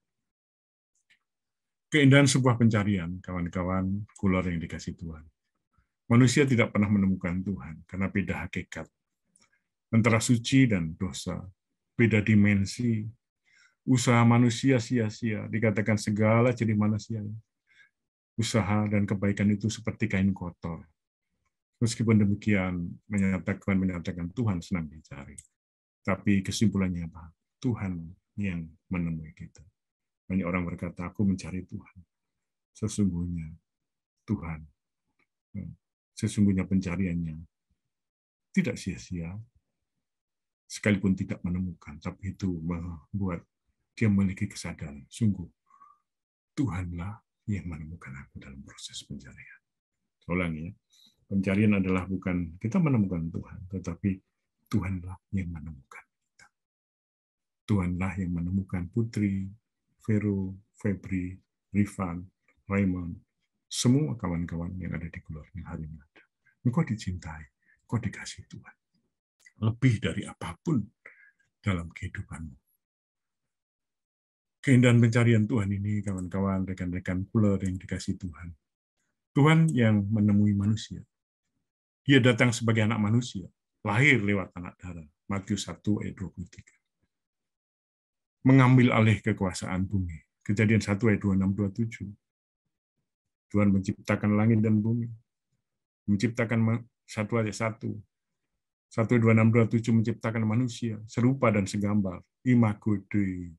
Keindahan sebuah pencarian, kawan-kawan, kulor yang dikasih Tuhan. Manusia tidak pernah menemukan Tuhan karena beda hakikat antara suci dan dosa, beda dimensi. Usaha manusia sia-sia, dikatakan segala jadi manusia. Usaha dan kebaikan itu seperti kain kotor. Meskipun demikian, menyatakan menyatakan Tuhan senang dicari. Tapi kesimpulannya apa? Tuhan yang menemui kita. Banyak orang berkata, aku mencari Tuhan. Sesungguhnya Tuhan, sesungguhnya pencariannya tidak sia-sia, sekalipun tidak menemukan, tapi itu membuat dia memiliki kesadaran. Sungguh, Tuhanlah yang menemukan aku dalam proses pencarian. Ulangi ya, pencarian adalah bukan kita menemukan Tuhan, tetapi Tuhanlah yang menemukan kita. Tuhanlah yang menemukan Putri, Vero, Febri, Rifan, Raymond, semua kawan-kawan yang ada di keluarga yang hari ini ada. Engkau dicintai, engkau dikasih Tuhan. Lebih dari apapun dalam kehidupanmu. Keindahan pencarian Tuhan ini, kawan-kawan, rekan-rekan kuler yang dikasih Tuhan. Tuhan yang menemui manusia. Dia datang sebagai anak manusia, lahir lewat anak darah. Matius satu ayat dua puluh tiga. Mengambil alih kekuasaan bumi. Kejadian satu ayat dua puluh enam dua puluh tujuh. Tuhan menciptakan langit dan bumi. Menciptakan satu ayat satu. satu dua enam dua tujuh menciptakan manusia serupa dan segambar. Imago Dei.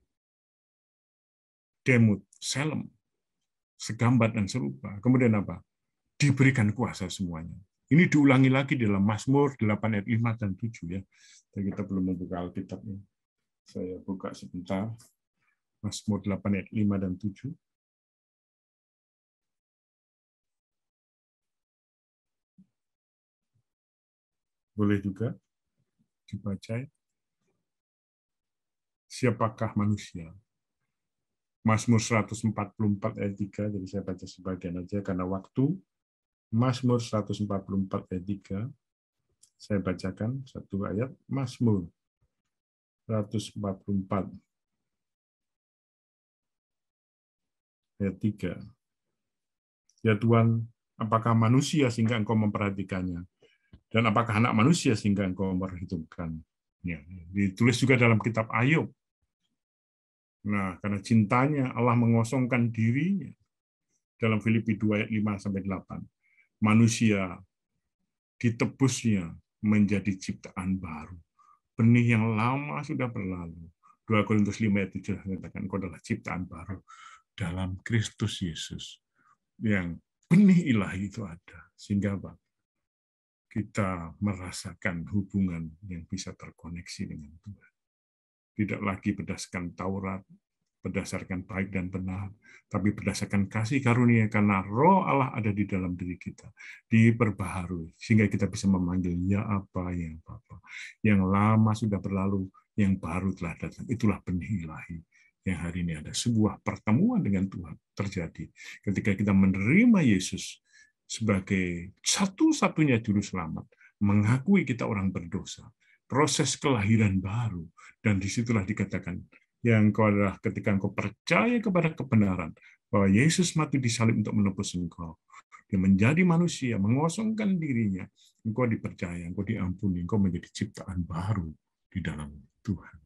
Demut, selem, segambar dan serupa. Kemudian apa? Diberikan kuasa semuanya. Ini diulangi lagi dalam Mazmur delapan ayat lima dan tujuh ya. Dan kita belum membuka Alkitabnya. Saya buka sebentar. Mazmur delapan ayat lima dan tujuh. Boleh juga dibaca. Siapakah manusia? Mazmur seratus empat puluh empat ayat tiga, jadi saya baca sebagian aja karena waktu. Mazmur seratus empat puluh empat ayat tiga, saya bacakan satu ayat. Mazmur seratus empat puluh empat ayat tiga. Ya Tuhan, apakah manusia sehingga Engkau memperhatikannya? Dan apakah anak manusia sehingga Engkau memperhitungkannya? Ditulis juga dalam kitab Ayub. Nah, karena cintanya Allah mengosongkan dirinya. Dalam Filipi dua ayat lima sampai delapan. Manusia ditebusnya menjadi ciptaan baru. Benih yang lama sudah berlalu. dua Korintus lima ayat tujuh mengatakan Engkau adalah ciptaan baru dalam Kristus Yesus. Yang benih ilahi itu ada. Sehingga apa? Kita merasakan hubungan yang bisa terkoneksi dengan Tuhan. Tidak lagi berdasarkan Taurat, berdasarkan baik dan benar, tapi berdasarkan kasih karunia karena Roh Allah ada di dalam diri kita, diperbaharui sehingga kita bisa memanggil ya apa yang Bapa. Yang lama sudah berlalu, yang baru telah datang. Itulah benih ilahi yang hari ini ada. Sebuah pertemuan dengan Tuhan terjadi ketika kita menerima Yesus sebagai satu-satunya juru selamat, mengakui kita orang berdosa, proses kelahiran baru, dan disitulah dikatakan Yang engkau adalah ketika engkau percaya kepada kebenaran bahwa Yesus mati di salib untuk menebus engkau. Dia menjadi manusia, mengosongkan dirinya. Engkau dipercaya, engkau diampuni, engkau menjadi ciptaan baru di dalam Tuhan.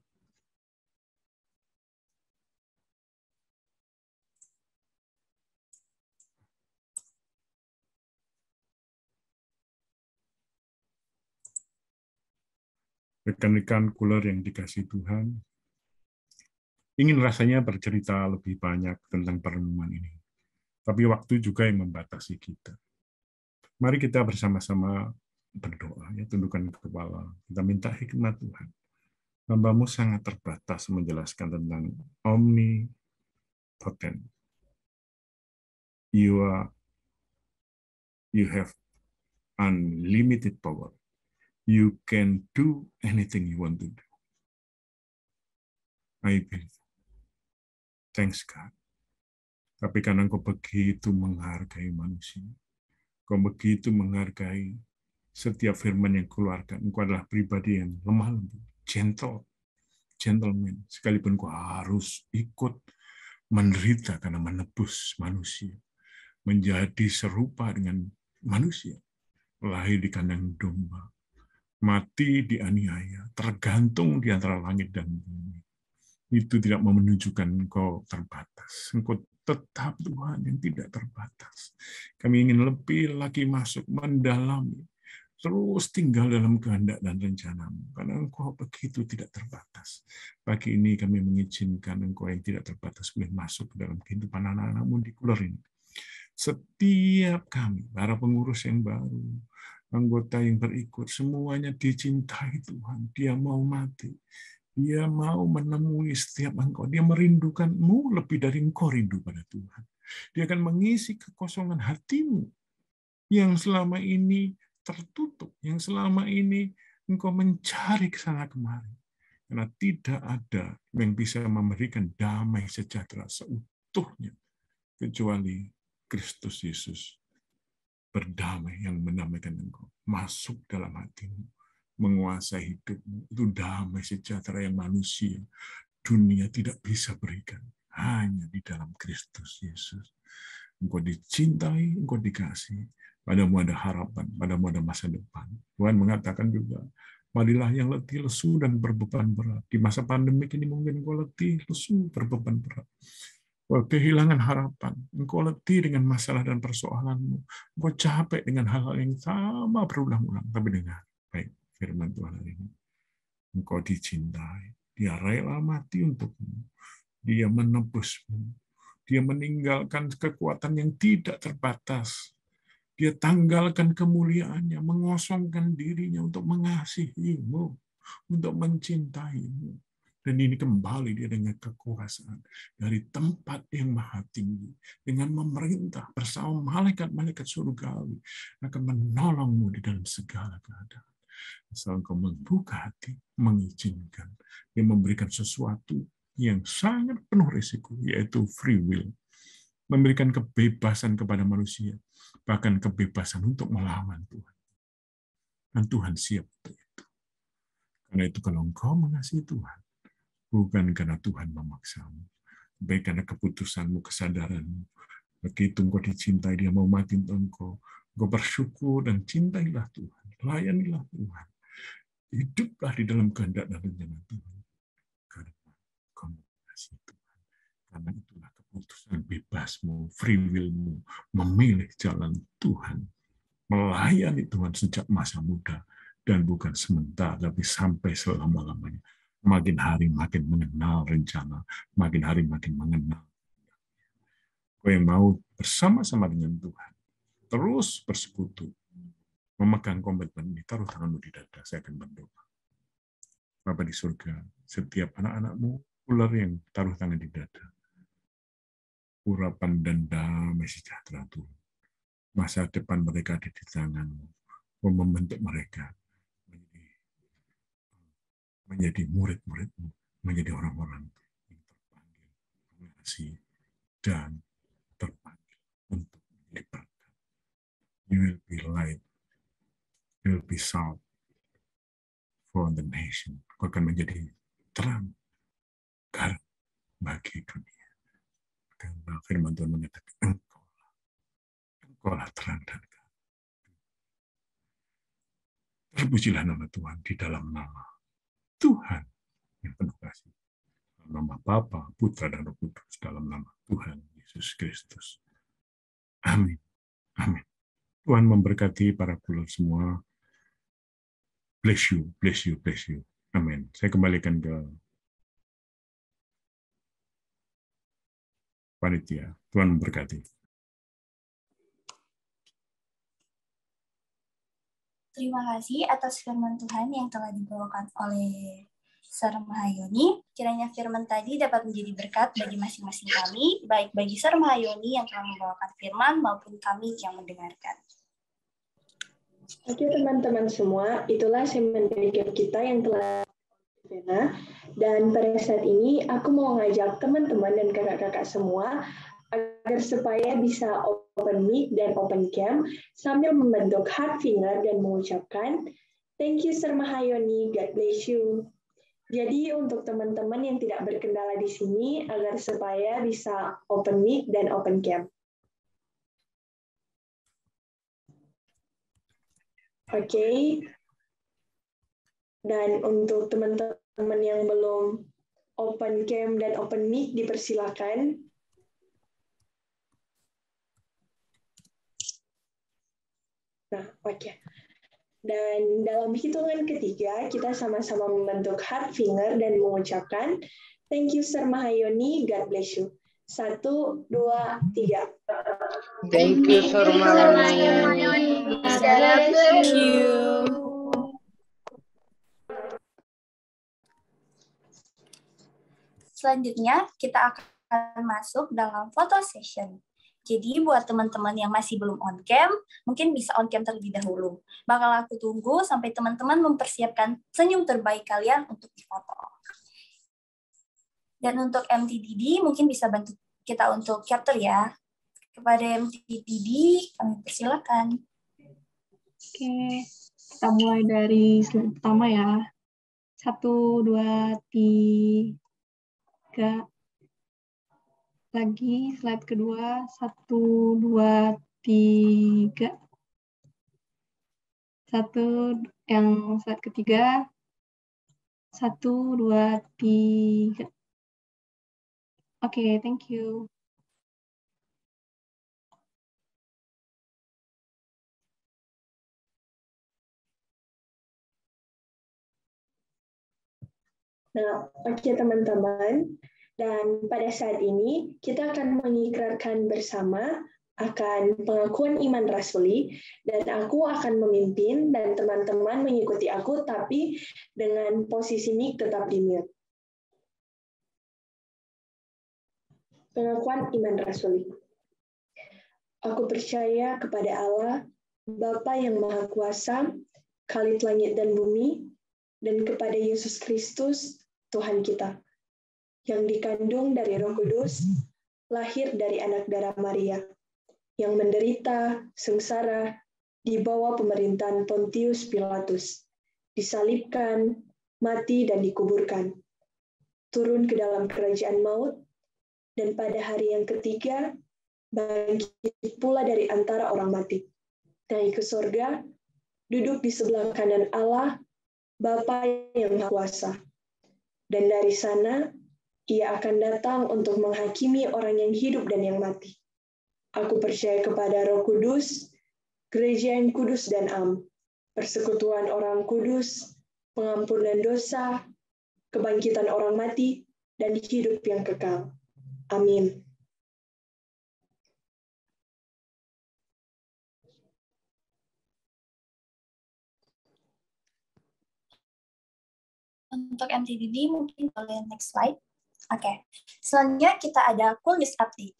Rekan-rekan kuler yang dikasihi Tuhan, ingin rasanya bercerita lebih banyak tentang perenungan ini. Tapi waktu juga yang membatasi kita. Mari kita bersama-sama berdoa, ya, tundukkan kepala. Kita minta hikmat Tuhan. Hamba-Mu sangat terbatas menjelaskan tentang omnipotent. You are, you have unlimited power. You can do anything you want to do. I believe. Thanks God. Tapi karena Engkau begitu menghargai manusia, Engkau begitu menghargai setiap firman yang keluarkan. Engkau adalah pribadi yang lemah lembut, gentle, gentleman. Sekalipun Engkau harus ikut menderita karena menebus manusia, menjadi serupa dengan manusia, lahir di kandang domba, mati dianiaya, tergantung di antara langit dan bumi. Itu tidak menunjukkan Engkau terbatas. Engkau tetap Tuhan yang tidak terbatas. Kami ingin lebih lagi masuk, mendalami, terus tinggal dalam kehendak dan rencana-Mu. Karena Engkau begitu tidak terbatas. Pagi ini kami mengizinkan Engkau yang tidak terbatas boleh masuk ke dalam kehidupan anak-anak-Mu di kuler ini. Setiap kami, para pengurus yang baru, anggota yang berikut, semuanya dicintai Tuhan. Dia mau mati. Dia mau menemui setiap engkau. Dia merindukanmu lebih dari engkau rindu pada Tuhan. Dia akan mengisi kekosongan hatimu yang selama ini tertutup, yang selama ini engkau mencari ke sana kemari. Karena tidak ada yang bisa memberikan damai sejahtera seutuhnya kecuali Kristus Yesus berdamai yang mendamaikan engkau. Masuk dalam hatimu, menguasai hidupmu. Itu damai sejahtera yang manusia, dunia tidak bisa berikan. Hanya di dalam Kristus Yesus. Engkau dicintai, engkau dikasih. Padamu ada harapan, padamu ada masa depan. Tuhan mengatakan juga, marilah yang letih, lesu, dan berbeban berat. Di masa pandemi ini mungkin engkau letih, lesu, berbeban berat. Kehilangan harapan. Engkau letih dengan masalah dan persoalanmu. Engkau capek dengan hal-hal yang sama berulang-ulang. Tapi dengar, baik firman Tuhan hari ini. Engkau dicintai. Dia rela mati untukmu. Dia menebusmu. Dia meninggalkan kekuatan yang tidak terbatas. Dia tanggalkan kemuliaannya, mengosongkan dirinya untuk mengasihimu, untuk mencintaimu. Dan ini kembali dia dengan kekuasaan dari tempat yang maha tinggi, dengan memerintah bersama malaikat-malaikat surgawi akan menolongmu di dalam segala keadaan. Asal engkau membuka hati, mengizinkan, dia memberikan sesuatu yang sangat penuh risiko, yaitu free will. Memberikan kebebasan kepada manusia, bahkan kebebasan untuk melawan Tuhan. Dan Tuhan siap untuk itu. Karena itu kalau engkau mengasihi Tuhan, bukan karena Tuhan memaksamu, baik karena keputusanmu, kesadaranmu. Begitu engkau dicintai, dia mau mati untuk engkau. Engkau bersyukur dan cintailah Tuhan. Layanilah Tuhan. Hiduplah di dalam kehendak dan rencana Tuhan. Karena engkau mengasihi Tuhan. Karena itulah keputusan bebasmu, free will-mu, memilih jalan Tuhan. Melayani Tuhan sejak masa muda. Dan bukan sementara, tapi sampai selama-lamanya. Makin hari makin mengenal rencana, makin hari makin mengenal. Kau yang mau bersama-sama dengan Tuhan, terus bersekutu, memegang komitmen ini, taruh tanganmu di dada, saya akan berdoa. Bapa di surga, setiap anak-anakmu, ular yang taruh tangan di dada, urapan dan damai sejahtera Tuhan. Masa depan mereka ada di tanganmu, membentuk mereka menjadi murid-muridmu, menjadi orang-orang yang terpanggil, mengasihi, dan terpanggil untuk menjadi berkat. You will be light, you will be salt for the nation. Kau akan menjadi terang, garam bagi dunia. Karena firman Tuhan mengatakan, engkaulah, engkaulah terang dan terang. Terpujilah nama Tuhan di dalam nama Tuhan yang penuh kasih. Nama Bapa, Putra, dan Roh Kudus dalam nama Tuhan Yesus Kristus. Amin. Amin. Tuhan memberkati para kula semua. Bless you, bless you, bless you. Amin. Saya kembalikan ke panitia. Tuhan memberkati. Terima kasih atas firman Tuhan yang telah dibawakan oleh Sar Mahayoni. Kiranya firman tadi dapat menjadi berkat bagi masing-masing kami, baik bagi Sar Mahayoni yang telah membawakan firman maupun kami yang mendengarkan. Oke teman-teman semua, itulah segmen recap kita yang telah Vena. Dan pada saat ini aku mau ngajak teman-teman dan kakak-kakak semua agar supaya bisa open mic dan open cam sambil membentuk heart finger dan mengucapkan thank you Sir Mahayoni, God bless you. Jadi untuk teman-teman yang tidak berkendala di sini agar supaya bisa open mic dan open cam. Oke. Okay. Dan untuk teman-teman yang belum open cam dan open mic dipersilakan. Nah, oke. Okay. Dan dalam hitungan ketiga, kita sama-sama membentuk heart finger dan mengucapkan, thank you Sir Mahayoni, God bless you. Satu, dua, tiga. Thank you Sir Mahayoni. God bless you. Selanjutnya, kita akan masuk dalam photo session. Jadi buat teman-teman yang masih belum on cam, mungkin bisa on cam terlebih dahulu. Bakal aku tunggu sampai teman-teman mempersiapkan senyum terbaik kalian untuk difoto. Dan untuk M T D D mungkin bisa bantu kita untuk capture ya. Kepada M T D D kami persilakan. Oke, kita mulai dari slide pertama ya. Satu, dua, tiga. Lagi slide kedua, satu, dua, tiga. Satu, yang slide ketiga, satu, dua, tiga. Oke, okay, thank you. Nah, oke okay, teman-teman. Dan pada saat ini, kita akan mengikrarkan bersama akan pengakuan iman rasuli, dan aku akan memimpin dan teman-teman mengikuti aku, tapi dengan posisi mic tetap di mute. Pengakuan iman rasuli. Aku percaya kepada Allah, Bapa yang Maha Kuasa, Khalid langit dan bumi, dan kepada Yesus Kristus, Tuhan kita, yang dikandung dari Roh Kudus, lahir dari anak darah Maria, yang menderita, sengsara, di bawah pemerintahan Pontius Pilatus, disalibkan, mati dan dikuburkan, turun ke dalam kerajaan maut, dan pada hari yang ketiga, bangkit pula dari antara orang mati, naik ke surga, duduk di sebelah kanan Allah, Bapa yang Maha Kuasa. Dan dari sana, Ia akan datang untuk menghakimi orang yang hidup dan yang mati. Aku percaya kepada Roh Kudus, gereja yang kudus dan am, persekutuan orang kudus, pengampunan dosa, kebangkitan orang mati, dan hidup yang kekal. Amin. Untuk M T D D mungkin boleh next slide. Oke, okay. Selanjutnya kita ada Cool News Update.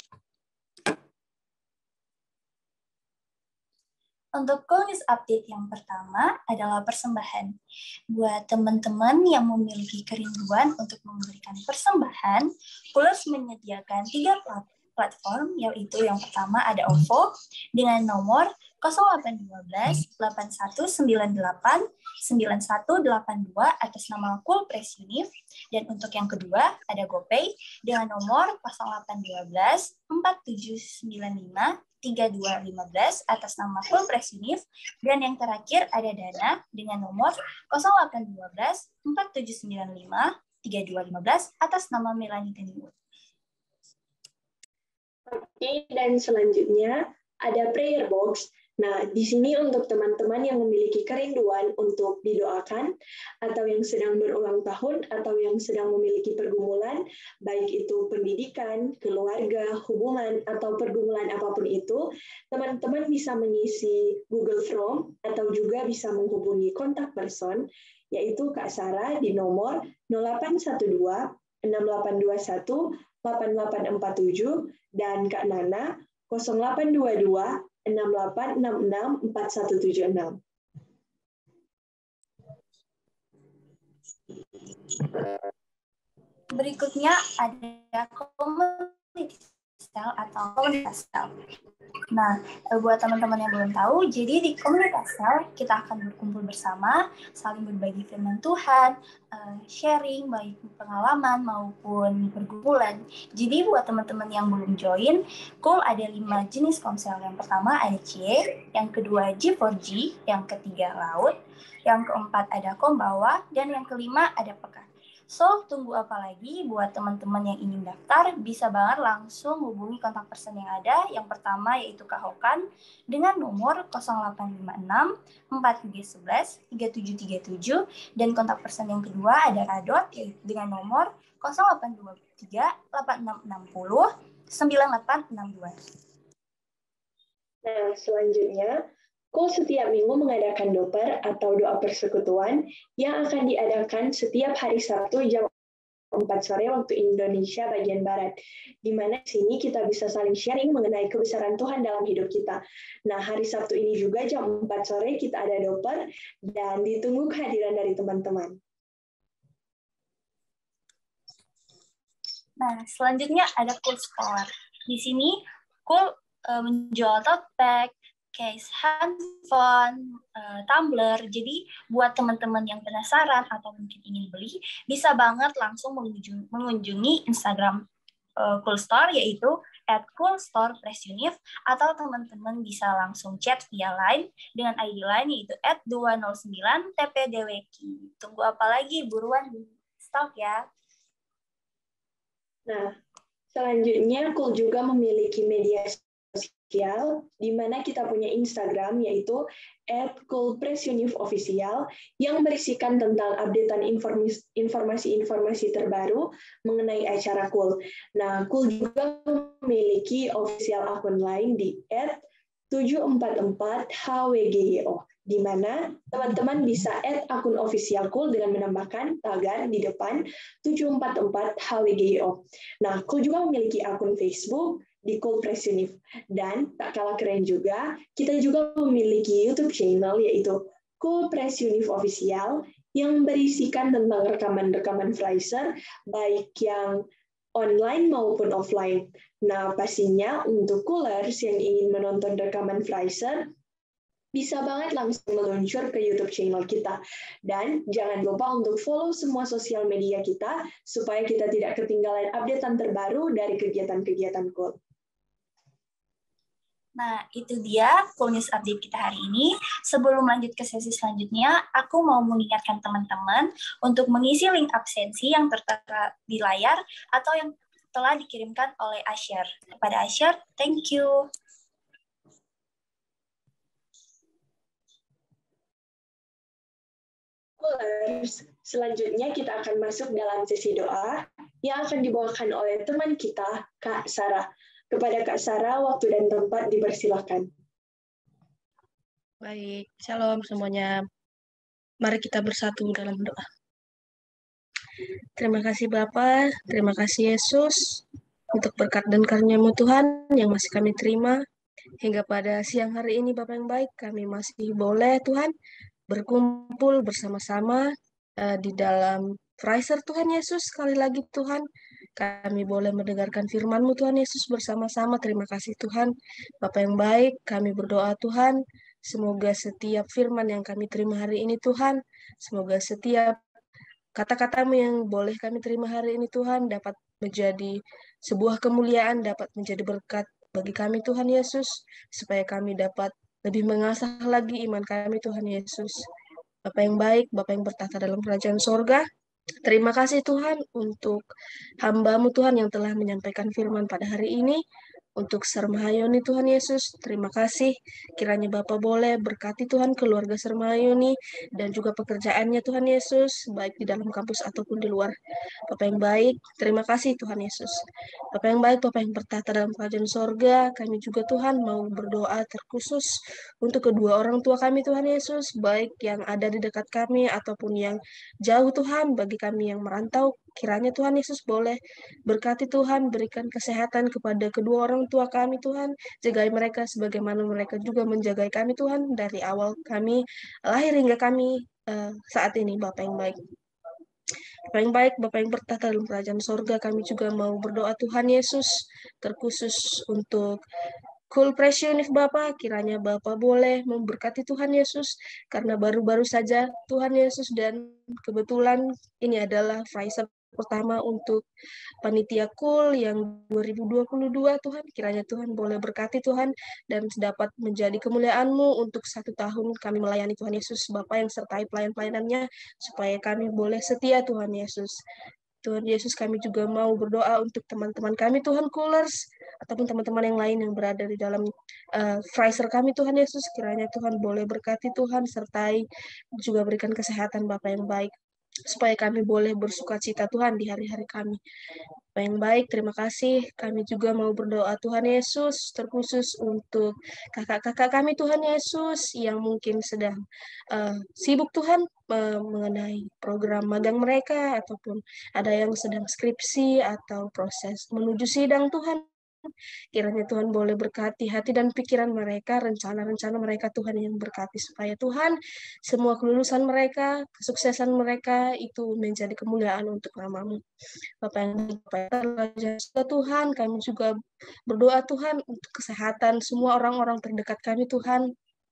Untuk Cool News Update yang pertama adalah persembahan. Buat teman-teman yang memiliki kerinduan untuk memberikan persembahan, Coolers menyediakan tiga platform, yaitu yang pertama ada O V O dengan nomor nol delapan satu dua delapan satu sembilan delapan sembilan satu delapan dua atas nama Cool Press Unif. Dan untuk yang kedua ada GoPay dengan nomor nol delapan satu dua empat tujuh sembilan lima tiga dua lima atas nama Cool Press Unif. Dan yang terakhir ada Dana dengan nomor nol delapan satu dua empat tujuh sembilan lima tiga dua lima atas nama Melanie Tennywood. Oke, dan selanjutnya ada prayer box. Nah, di sini untuk teman-teman yang memiliki kerinduan untuk didoakan, atau yang sedang berulang tahun, atau yang sedang memiliki pergumulan, baik itu pendidikan, keluarga, hubungan, atau pergumulan apapun itu, teman-teman bisa mengisi Google Form, atau juga bisa menghubungi kontak person, yaitu Kak Sarah di nomor nol delapan satu dua enam delapan dua satu delapan delapan empat tujuh, dan Kak Nana nol delapan dua dua enam delapan enam enam empat satu tujuh enam. Berikutnya ada community cell atau komunitas cell. Nah, buat teman-teman yang belum tahu, jadi di komunitas cell kita akan berkumpul bersama, saling berbagi firman Tuhan, sharing baik pengalaman maupun pergumulan. Jadi buat teman-teman yang belum join, Cool ada lima jenis komsel. Yang pertama ada C, yang kedua G empat G, yang ketiga Laut, yang keempat ada Kombawa, dan yang kelima ada Pekan. So, tunggu apa lagi buat teman-teman yang ingin daftar, bisa banget langsung hubungi kontak person yang ada. Yang pertama yaitu Kak Hokan dengan nomor nol delapan lima enam empat tiga satu satu tiga tujuh tiga tujuh, dan kontak person yang kedua ada Radot yaitu dengan nomor nol delapan dua tiga delapan enam enam nol sembilan delapan enam dua. Nah, selanjutnya Cool setiap minggu mengadakan doper atau doa persekutuan yang akan diadakan setiap hari Sabtu jam empat sore waktu Indonesia bagian Barat, di mana di sini kita bisa saling sharing mengenai kebesaran Tuhan dalam hidup kita. Nah, hari Sabtu ini juga jam empat sore kita ada doper dan ditunggu kehadiran dari teman-teman. Nah, selanjutnya ada Cool Store. Di sini Cool uh, menjual tote bag, case handphone, uh, tumbler. Jadi buat teman-teman yang penasaran atau mungkin ingin beli, bisa banget langsung mengunjungi, mengunjungi Instagram uh, Cool Store, yaitu at Cool Store Press Unif, atau teman-teman bisa langsung chat via line dengan I D line yaitu at dua nol sembilan T P D W K. Tunggu apa lagi, buruan di stok ya. Nah, selanjutnya Cool juga memiliki media sosial, di mana kita punya Instagram yaitu at cool press unif official yang berisikan tentang updatean informasi-informasi terbaru mengenai acara Cool. Nah, Cool juga memiliki official akun lain di at tujuh empat empat H W G Y O, di mana teman-teman bisa add akun official Cool dengan menambahkan tagar di depan tujuh empat empat H W G Y O. Nah, Cool juga memiliki akun Facebook di Cool Press Unif. Dan tak kalah keren juga, kita juga memiliki YouTube channel yaitu Cool Press Unif Official yang berisikan tentang rekaman-rekaman Fraiser, baik yang online maupun offline. Nah, pastinya untuk Coolers yang ingin menonton rekaman Fraiser, bisa banget langsung meluncur ke YouTube channel kita. Dan jangan lupa untuk follow semua sosial media kita, supaya kita tidak ketinggalan updatean terbaru dari kegiatan-kegiatan Cool. Nah, itu dia Cool News Update kita hari ini. Sebelum lanjut ke sesi selanjutnya, aku mau mengingatkan teman-teman untuk mengisi link absensi yang tertera di layar atau yang telah dikirimkan oleh Asher. Kepada Asher, thank you. Coolers, selanjutnya kita akan masuk dalam sesi doa yang akan dibawakan oleh teman kita, Kak Sarah. Kepada Kak Sarah, waktu dan tempat dipersilakan. Baik, shalom semuanya. Mari kita bersatu dalam doa. Terima kasih Bapa, terima kasih Yesus untuk berkat dan karunia-Mu Tuhan yang masih kami terima. Hingga pada siang hari ini Bapa yang baik, kami masih boleh Tuhan berkumpul bersama-sama uh, di dalam Fraiser Tuhan Yesus. Sekali lagi Tuhan, kami boleh mendengarkan firman-Mu Tuhan Yesus bersama-sama. Terima kasih Tuhan. Bapa yang baik, kami berdoa Tuhan, semoga setiap firman yang kami terima hari ini Tuhan, semoga setiap kata-katamu yang boleh kami terima hari ini Tuhan dapat menjadi sebuah kemuliaan, dapat menjadi berkat bagi kami Tuhan Yesus, supaya kami dapat lebih mengasah lagi iman kami Tuhan Yesus. Bapa yang baik, Bapa yang bertata dalam kerajaan sorga, terima kasih Tuhan untuk hamba-Mu Tuhan yang telah menyampaikan firman pada hari ini. Untuk Sermahayoni Tuhan Yesus, terima kasih. Kiranya Bapa boleh berkati Tuhan keluarga Sermahayoni dan juga pekerjaannya Tuhan Yesus, baik di dalam kampus ataupun di luar. Bapa yang baik, terima kasih Tuhan Yesus. Bapa yang baik, Bapa yang bertata dalam kerajaan sorga, kami juga Tuhan mau berdoa terkhusus untuk kedua orang tua kami Tuhan Yesus, baik yang ada di dekat kami ataupun yang jauh Tuhan, bagi kami yang merantau. Kiranya Tuhan Yesus boleh berkati Tuhan, berikan kesehatan kepada kedua orang tua kami Tuhan, jagai mereka sebagaimana mereka juga menjagai kami Tuhan dari awal kami lahir hingga kami uh, saat ini. Bapa yang baik, Bapa yang baik, Bapa yang bertata dalam kerajaan sorga, kami juga mau berdoa Tuhan Yesus, terkhusus untuk Cool Pressionif Bapa, kiranya Bapa boleh memberkati Tuhan Yesus, karena baru-baru saja Tuhan Yesus dan kebetulan ini adalah Fraiser pertama untuk panitia Cool yang dua ribu dua puluh dua Tuhan, kiranya Tuhan boleh berkati Tuhan dan dapat menjadi kemuliaan-Mu untuk satu tahun kami melayani Tuhan Yesus, Bapa yang sertai pelayan-pelayanannya, supaya kami boleh setia Tuhan Yesus. Tuhan Yesus, kami juga mau berdoa untuk teman-teman kami Tuhan Coolers, ataupun teman-teman yang lain yang berada di dalam uh, Fraiser kami Tuhan Yesus, kiranya Tuhan boleh berkati Tuhan, sertai juga berikan kesehatan Bapa yang baik, supaya kami boleh bersuka cita Tuhan di hari-hari kami. Bapa yang baik, terima kasih. Kami juga mau berdoa Tuhan Yesus, terkhusus untuk kakak-kakak kami Tuhan Yesus, yang mungkin sedang uh, sibuk Tuhan uh, mengenai program magang mereka, ataupun ada yang sedang skripsi atau proses menuju sidang Tuhan. Kiranya Tuhan boleh berkati hati dan pikiran mereka, rencana-rencana mereka Tuhan yang berkati, supaya Tuhan semua kelulusan mereka, kesuksesan mereka itu menjadi kemuliaan untuk nama-Mu. Bapak yang baik, Tuhan, kami juga berdoa Tuhan untuk kesehatan semua orang-orang terdekat kami Tuhan.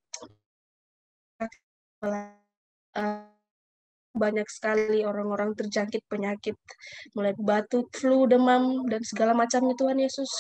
Banyak sekali orang-orang terjangkit penyakit, mulai batuk, flu, demam, dan segala macamnya Tuhan Yesus.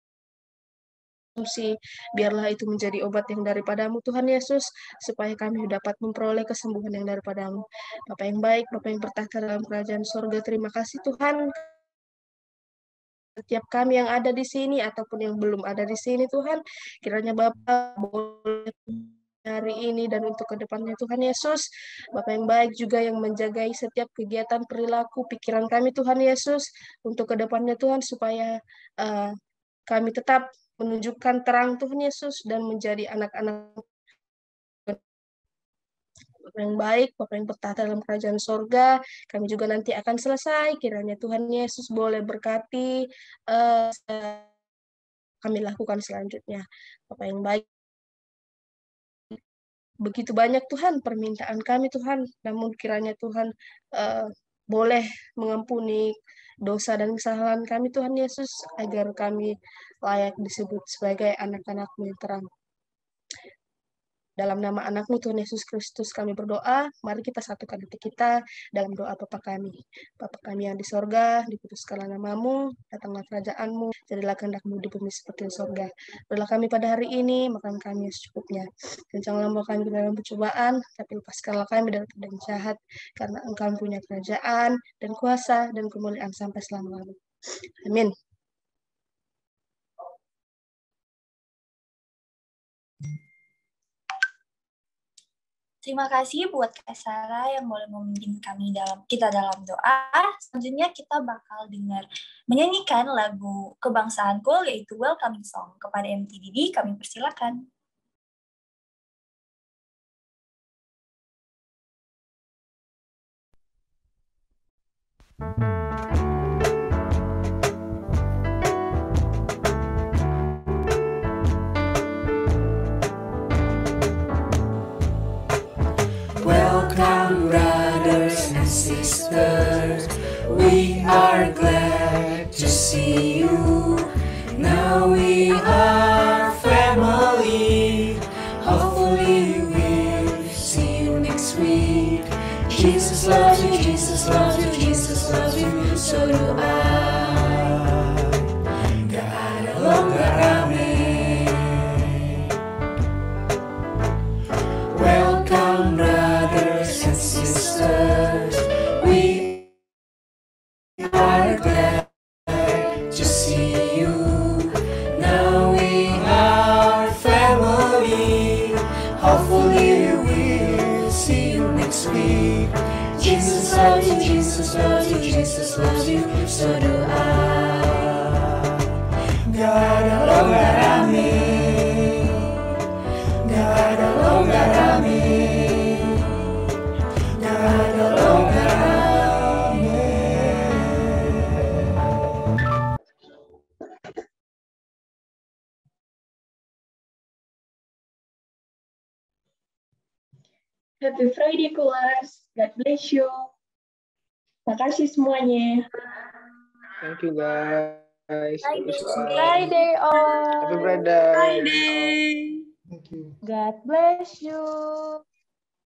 Biarlah itu menjadi obat yang daripada-Mu Tuhan Yesus, supaya kami dapat memperoleh kesembuhan yang daripada-Mu. Bapa yang baik, Bapa yang bertata dalam kerajaan sorga, terima kasih Tuhan. Setiap kami yang ada di sini ataupun yang belum ada di sini Tuhan, kiranya Bapa boleh hari ini dan untuk ke depannya Tuhan Yesus. Bapa yang baik juga yang menjagai setiap kegiatan perilaku pikiran kami Tuhan Yesus, untuk ke depannya Tuhan, supaya uh, kami tetap menunjukkan terang Tuhan Yesus dan menjadi anak-anak yang baik, Bapa yang bertata dalam kerajaan sorga. Kami juga nanti akan selesai, kiranya Tuhan Yesus boleh berkati uh, kami lakukan selanjutnya. Bapa yang baik, begitu banyak Tuhan permintaan kami Tuhan, namun kiranya Tuhan uh, boleh mengampuni dosa dan kesalahan kami Tuhan Yesus, agar kami layak disebut sebagai anak-anak-Mu yang terang. Dalam nama anak-Mu Tuhan Yesus Kristus kami berdoa, mari kita satukan hati kita dalam doa Bapa kami. Bapa kami yang di sorga, dikuduskanlah nama-Mu, datanglah kerajaan-Mu, jadilah kehendak-Mu di bumi seperti di sorga. Berilah kami pada hari ini makan kami secukupnya, dan janganlah membawa kami dalam pencobaan, tapi lepaskanlah kami dari yang jahat, karena Engkau punya kerajaan, dan kuasa, dan kemuliaan sampai selama-lamanya. Amin. Terima kasih buat Kak Sarah yang boleh memimpin kami dalam kita dalam doa. Selanjutnya kita bakal dengar menyanyikan lagu kebangsaan Cool, yaitu Welcoming Song. Kepada M T D D kami persilakan. Welcome, brothers and sisters. We are glad Hopefully we'll see you next week. Jesus loves you, Jesus loves you, Jesus loves you, so do I. Gak ada longgar rame. Welcome brothers and sisters, we are glad to see you. Now we are family. Hopefully we'll see you next week. Jesus loves you, Jesus loves you, Jesus loves you, so do I. Gak ada longgar rame. Gak ada longgar rame. Gak ada longgar rame. Happy Friday, kelas. God bless you. Makasih semuanya. Thank you guys. Bagus banget. Friday all. Happy Friday. Friday. Thank you. God bless you.